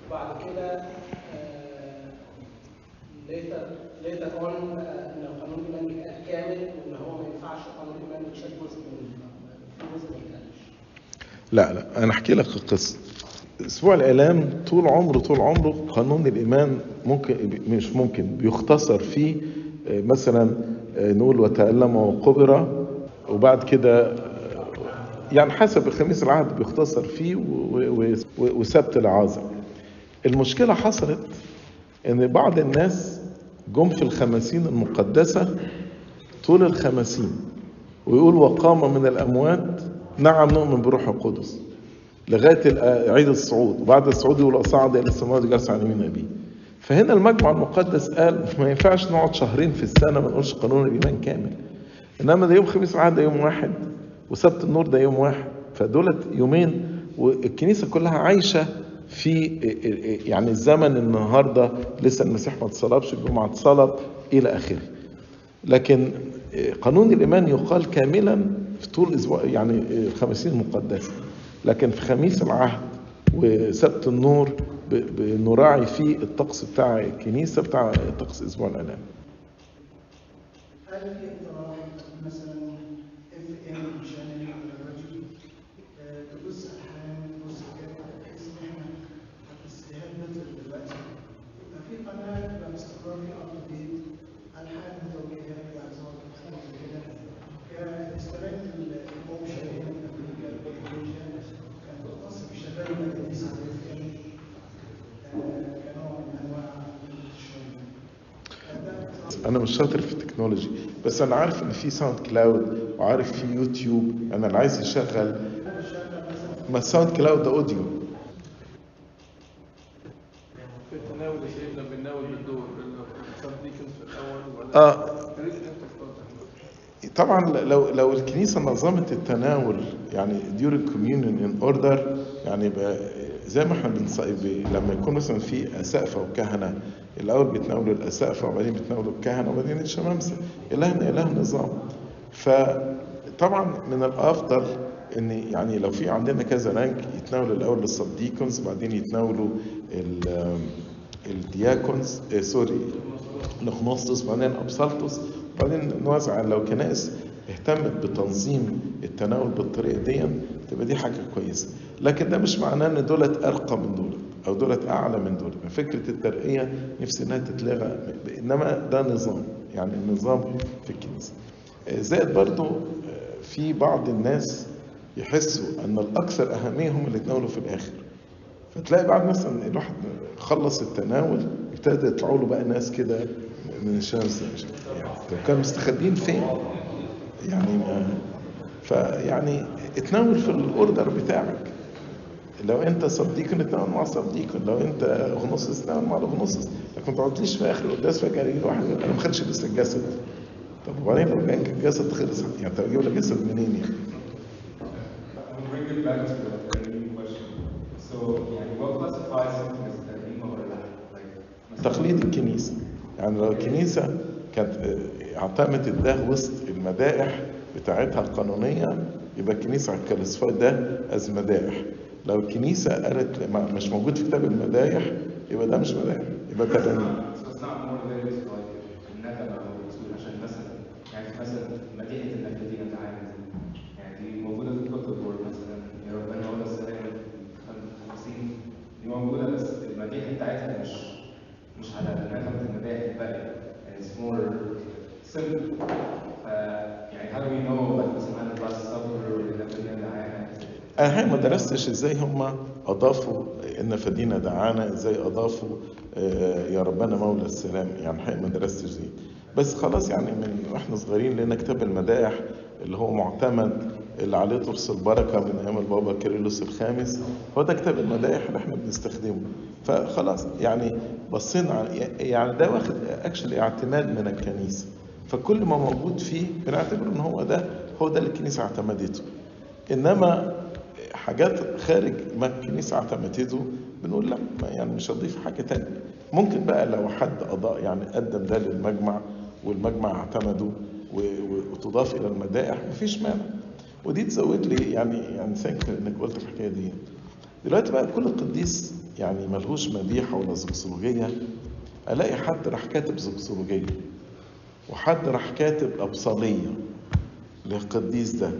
وبعد كده آه، later later on آه، ان قانون الايمان يبقى كامل وان هو ما ينفعش قانون الايمان يتشال جزء منه، في جزء ما يتقالش. لا لا انا احكي لك القصه. اسبوع الاعلام طول عمره طول عمره قانون الايمان ممكن مش ممكن بيختصر فيه آه، مثلا آه، نقول وتألم وقبر، وبعد كده آه، يعني حسب خميس العهد بيختصر فيه و- و- و- وسبت العازر. المشكله حصلت ان بعض الناس جم في الخمسين المقدسه طول الخمسين ويقول وقام من الاموات، نعم نؤمن بروح القدس، لغايه عيد الصعود، وبعد الصعود يقول اصعد الى السماوات جالس عن يمين ابيه. فهنا المجمع المقدس قال ما ينفعش نقعد شهرين في السنه ما نقولش قانون الايمان كامل، انما ده يوم خميس العهد ده يوم واحد، وسبت النور ده يوم واحد، فدولت يومين والكنيسه كلها عايشه في يعني الزمن النهارده لسه المسيح ما اتصلبش، الجمعه اتصلب الى اخره. لكن قانون الايمان يقال كاملا في طول اسبوع يعني خمسين مقدسه، لكن في خميس العهد وسبت النور بنراعي فيه الطقس بتاع الكنيسه بتاع طقس اسبوع الالام. هل في اقتراح مثلا اف ام شانل على الراديو تبص الحان تبص كده بحيث ان احنا التسجيلات نزلت دلوقتي يبقى في قناه تبقى باستمرار في اب ديت الحان متوجهات واعظات وحاجات كده كاستغلال الاوبشن هنا في امريكا التكنولوجيا كان تختص بالشباب والتدريس على الاف ام كنوع من انواع الشغل. انا مش شاطر في التكنولوجي، بس انا عارف ان في ساوند كلاود وعارف في يوتيوب. انا اللي عايز يشغل ما الساوند كلاود ده اوديو. في التناول يا سيدنا بنناول بالدور السب ديكنز في الاول ولا اه طبعا لو لو الكنيسه نظمت التناول يعني during communion in order، يعني يبقى زي ما احنا بنصيب لما يكون مثلا في اسقفه وكهنه، الاول بيتناولوا الاسقفه وبعدين بيتناولوا الكهنه وبعدين الشمامسه. الهنا اله نظام. فطبعا من الافضل ان يعني لو في عندنا كذا رانك يتناولوا الاول للصديقونز وبعدين يتناولوا الدياكونز آه سوري نخنوصتوس وبعدين ابسلطوس، وبعدين نوزع. لو كنائس اهتمت بتنظيم التناول بالطريقه دي تبقى دي حاجه كويسه، لكن ده مش معناه ان دولت ارقى من دولت او دولت اعلى من دولت. فكره الترقيه نفسي انها تتلغى، انما ده نظام، يعني النظام في الكنيسه. زائد برضو في بعض الناس يحسوا ان الاكثر اهميه هم اللي يتناولوا في الاخر، فتلاقي بعد مثلا الواحد خلص التناول ابتدى يطلعوا له بقى ناس كده من الشمس، يعني كانوا مستخبين فين؟ يعني ما فيعني اتناول في الاوردر بتاعك. لو انت صديق نتناول مع صديق، لو انت اغنوصص تتناول مع الاغنوصص، لكن ما تقعدليش في اخر القداس فجاه يجي واحد يقول انا ما خدش لسه الجسد. طب وبعدين لو كان الجسد خلص يعني طب اجيب لك جسد منين يعني؟ I will bring it back to the Vergne question. So, يعني what classifies something as Vergne or like تقليد الكنيسة. يعني لو الكنيسة كانت اعتمدت ده وسط المدائح بتاعتها القانونية يبقى الكنيسة هتكلسفاي ده از مدائح. لو الكنيسة قالت مش موجود في كتاب المدائح يبقى ده مش مدائح، يبقى ترانيم. So it's not more related to like الندم أو الرسول، عشان مثلا يعني مثلا مدينة النبيين تعالى يعني دي موجودة في الكتب مثلا يا ربنا ولا السلام خمسين دي موجودة، بس المدينة بتاعتها مش مش على نغمة المدائح الباقية، يعني it's more simple. ف يعني how do we know like مثلا عن الباس صبر والنبيين دعانا؟ انا الحقيقة ما درستش ازاي هم اضافوا ان فدينا دعانا، ازاي اضافوا يا ربنا مولى السلام، يعني الحقيقة ما درستش دي. بس خلاص يعني من واحنا صغيرين لنا كتاب المدائح اللي هو معتمد اللي عليه ترس البركه من ايام البابا كيرلس الخامس، هو ده كتاب المدائح اللي احنا بنستخدمه. فخلاص يعني بصينا يعني ده واخد اكشلي اعتماد من الكنيسه، فكل ما موجود فيه بنعتبر ان هو ده هو ده اللي الكنيسه اعتمدته. انما حاجات خارج ما الكنيسه اعتمدته بنقول لا، يعني مش هضيف حاجه تانية. ممكن بقى لو حد اضاء يعني قدم ده للمجمع والمجمع اعتمده وتضاف الى المدائح مفيش مانع. ودي تزود لي يعني يعني ثانك انك قلت الحكايه دي. دلوقتي بقى كل قديس يعني ملهوش مديحة ولا زوكسولوجية، ألاقي حد راح كاتب زوكسولوجية وحد راح كاتب أبصالية للقديس ده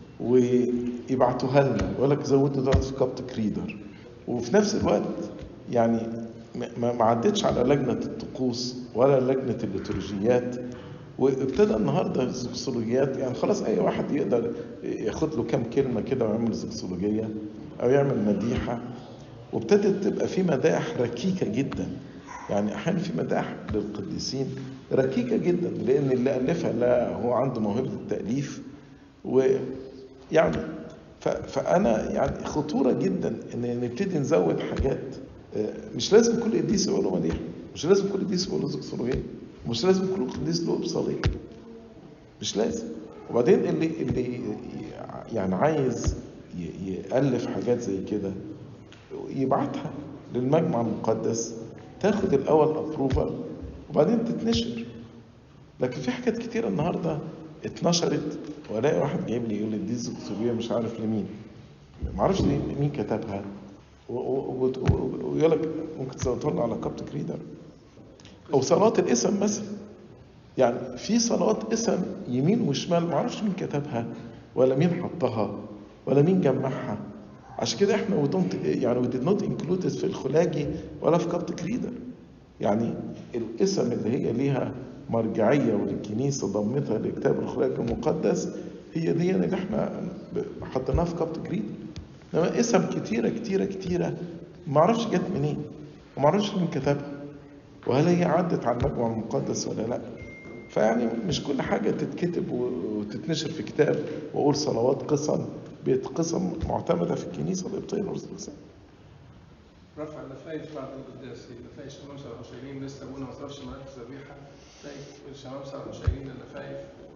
ويبعتوها لنا ويقول لك زودوا ده في كابتك ريدر. وفي نفس الوقت يعني ما ما عدتش على لجنة الطقوس ولا لجنة الليتورجيات، وابتدى النهارده الزوكسولوجيات يعني خلاص اي واحد يقدر ياخد له كام كلمه كده ويعمل زوكسولوجيه او يعمل مديحه. وابتدت تبقى في مدائح ركيكه جدا، يعني احيانا في مدائح للقديسين ركيكه جدا لان اللي الفها لا هو عنده موهبه التاليف. ويعني فانا يعني خطوره جدا ان نبتدي نزود حاجات. مش لازم كل قديس يقول له مديحه، مش لازم كل قديس يقول له زوكسولوجيه، مش لازم كل قديس له ابصاليه، مش لازم. وبعدين اللي اللي يعني عايز يألف حاجات زي كده يبعتها للمجمع المقدس، تاخد الاول ابروفال وبعدين تتنشر. لكن في حاجات كتيره النهارده اتنشرت والاقي واحد جايب لي يقول لي دي زوكسولوجيه مش عارف لمين، ما اعرفش مين كتبها، ويقول لك ممكن تزودها لنا على كابتك ريدر. او صلاه الاسم مثلا، يعني في صلوات اسم يمين وشمال ما اعرفش مين كتبها ولا مين حطها ولا مين جمعها. عشان كده احنا ودونت يعني we did not include في الخلاجي ولا في كابتك ريدر. يعني الاسم اللي هي ليها مرجعيه والكنيسه ضمتها لكتاب الخلاجي المقدس هي دي اللي احنا حطيناها في كابتك ريدر. انما اسم كتيره كتيره كتيره ما اعرفش جت منين وما اعرفش مين كتبها وهل هي عدت على المجمع المقدس ولا لا. فيعني مش كل حاجة تتكتب وتتنشر في كتاب وأقول صلوات قسم بقت قسم معتمدة في الكنيسة القبطية الأرثوذكسية. رفع النفايف بعد القداس، تلاقي الشمامسة والعشرين لسه أبونا ما صرفش مراكز ذبيحة، تلاقي الشمامسة والعشرين النفايف.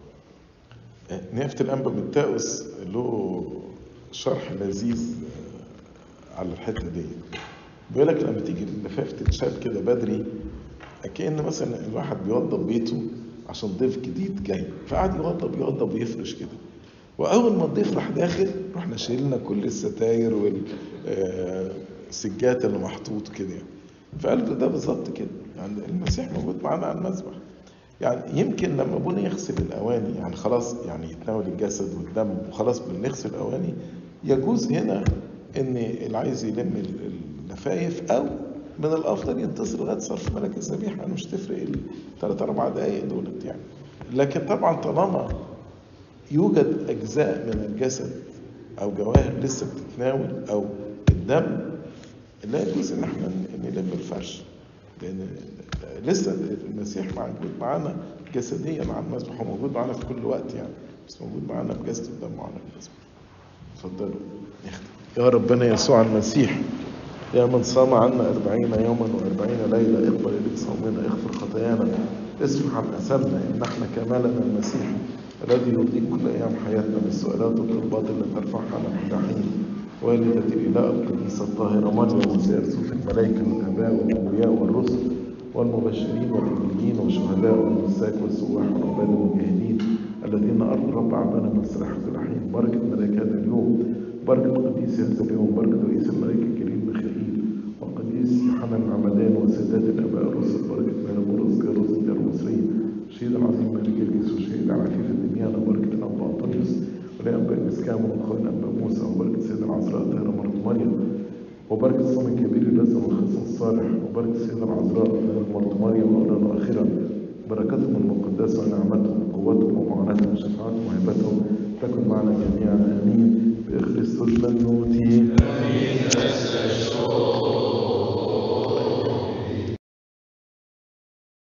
نيافة الأنبا متاوس له شرح لذيذ على الحتة دي. بيقول لك لما تيجي النفايف تتشال كده بدري كأن مثلا الواحد بيوضب بيته عشان ضيف جديد جاي، فقعد يوضب يوضب ويفرش كده، واول ما الضيف راح داخل رحنا شيلنا كل الستاير والسجات اللي محطوط كده يعني. فقال له ده بالظبط كده، يعني المسيح موجود معانا على المذبح. يعني يمكن لما ابونا يغسل الاواني يعني خلاص يعني يتناول الجسد والدم وخلاص بنغسل الاواني، يجوز هنا ان اللي عايز يلم النفايف او من الافضل ينتظر لغايه صرف مراكز الذبيحه، يعني مش تفرق الثلاث اربع دقائق دولت يعني. لكن طبعا طالما يوجد اجزاء من الجسد او جواهر لسه بتتناول او الدم، لا يجوز ان احنا نلم الفرش، لان لسه المسيح موجود معانا جسديا على المذبح وموجود معانا في كل وقت يعني، بس موجود معانا بجسد الدم على المذبح. اتفضلوا نختم. يا ربنا يسوع المسيح، يا من صام عنا أربعين يوما وأربعين ليلة، اقبل إليك صومنا، اغفر خطايانا، اسمح عن أثامنا، إن احنا كمالنا المسيح الذي يرضيك كل أيام حياتنا بالسؤالات والطلبات التي ترفعها على كل حين. والدة الإله القديسة الطاهرة مريم وسيرسوف الملائكة والآباء والأنبياء والرسل والمبشرين والإنجيليين والشهداء والمساك والسواح والعباد والمجاهدين الذين أرضوا رب عبانا من استراحة الحين. بركة ملاك هذا اليوم، بركة قديس هذا اليوم، بركة رئيس الملائكة الكريم ميخائيل وقديس يوحنا المعمدان وسادات الآباء الرسل، بركة ميلابورس كاروس الدار المصريين، الشهيد العظيم ملك الجيس والشهيد العفيف الدميانة، وبركة الأنبا أنطونيوس والأنبا مسكام وأخوان الأنبا موسى، وبركة السيدة العذراء طاهرة مرت مريم، وبركة الصوم الكبير لازم الخصم الصالح، وبركة السيدة العذراء طاهرة مرت مريم وأولا وآخرا. بركتهم المقدسة ونعمتهم وقوتهم ومعونتهم وشفاعتهم وهبتهم تكن معنا جميعا آمين. بإخلاص المنوتي.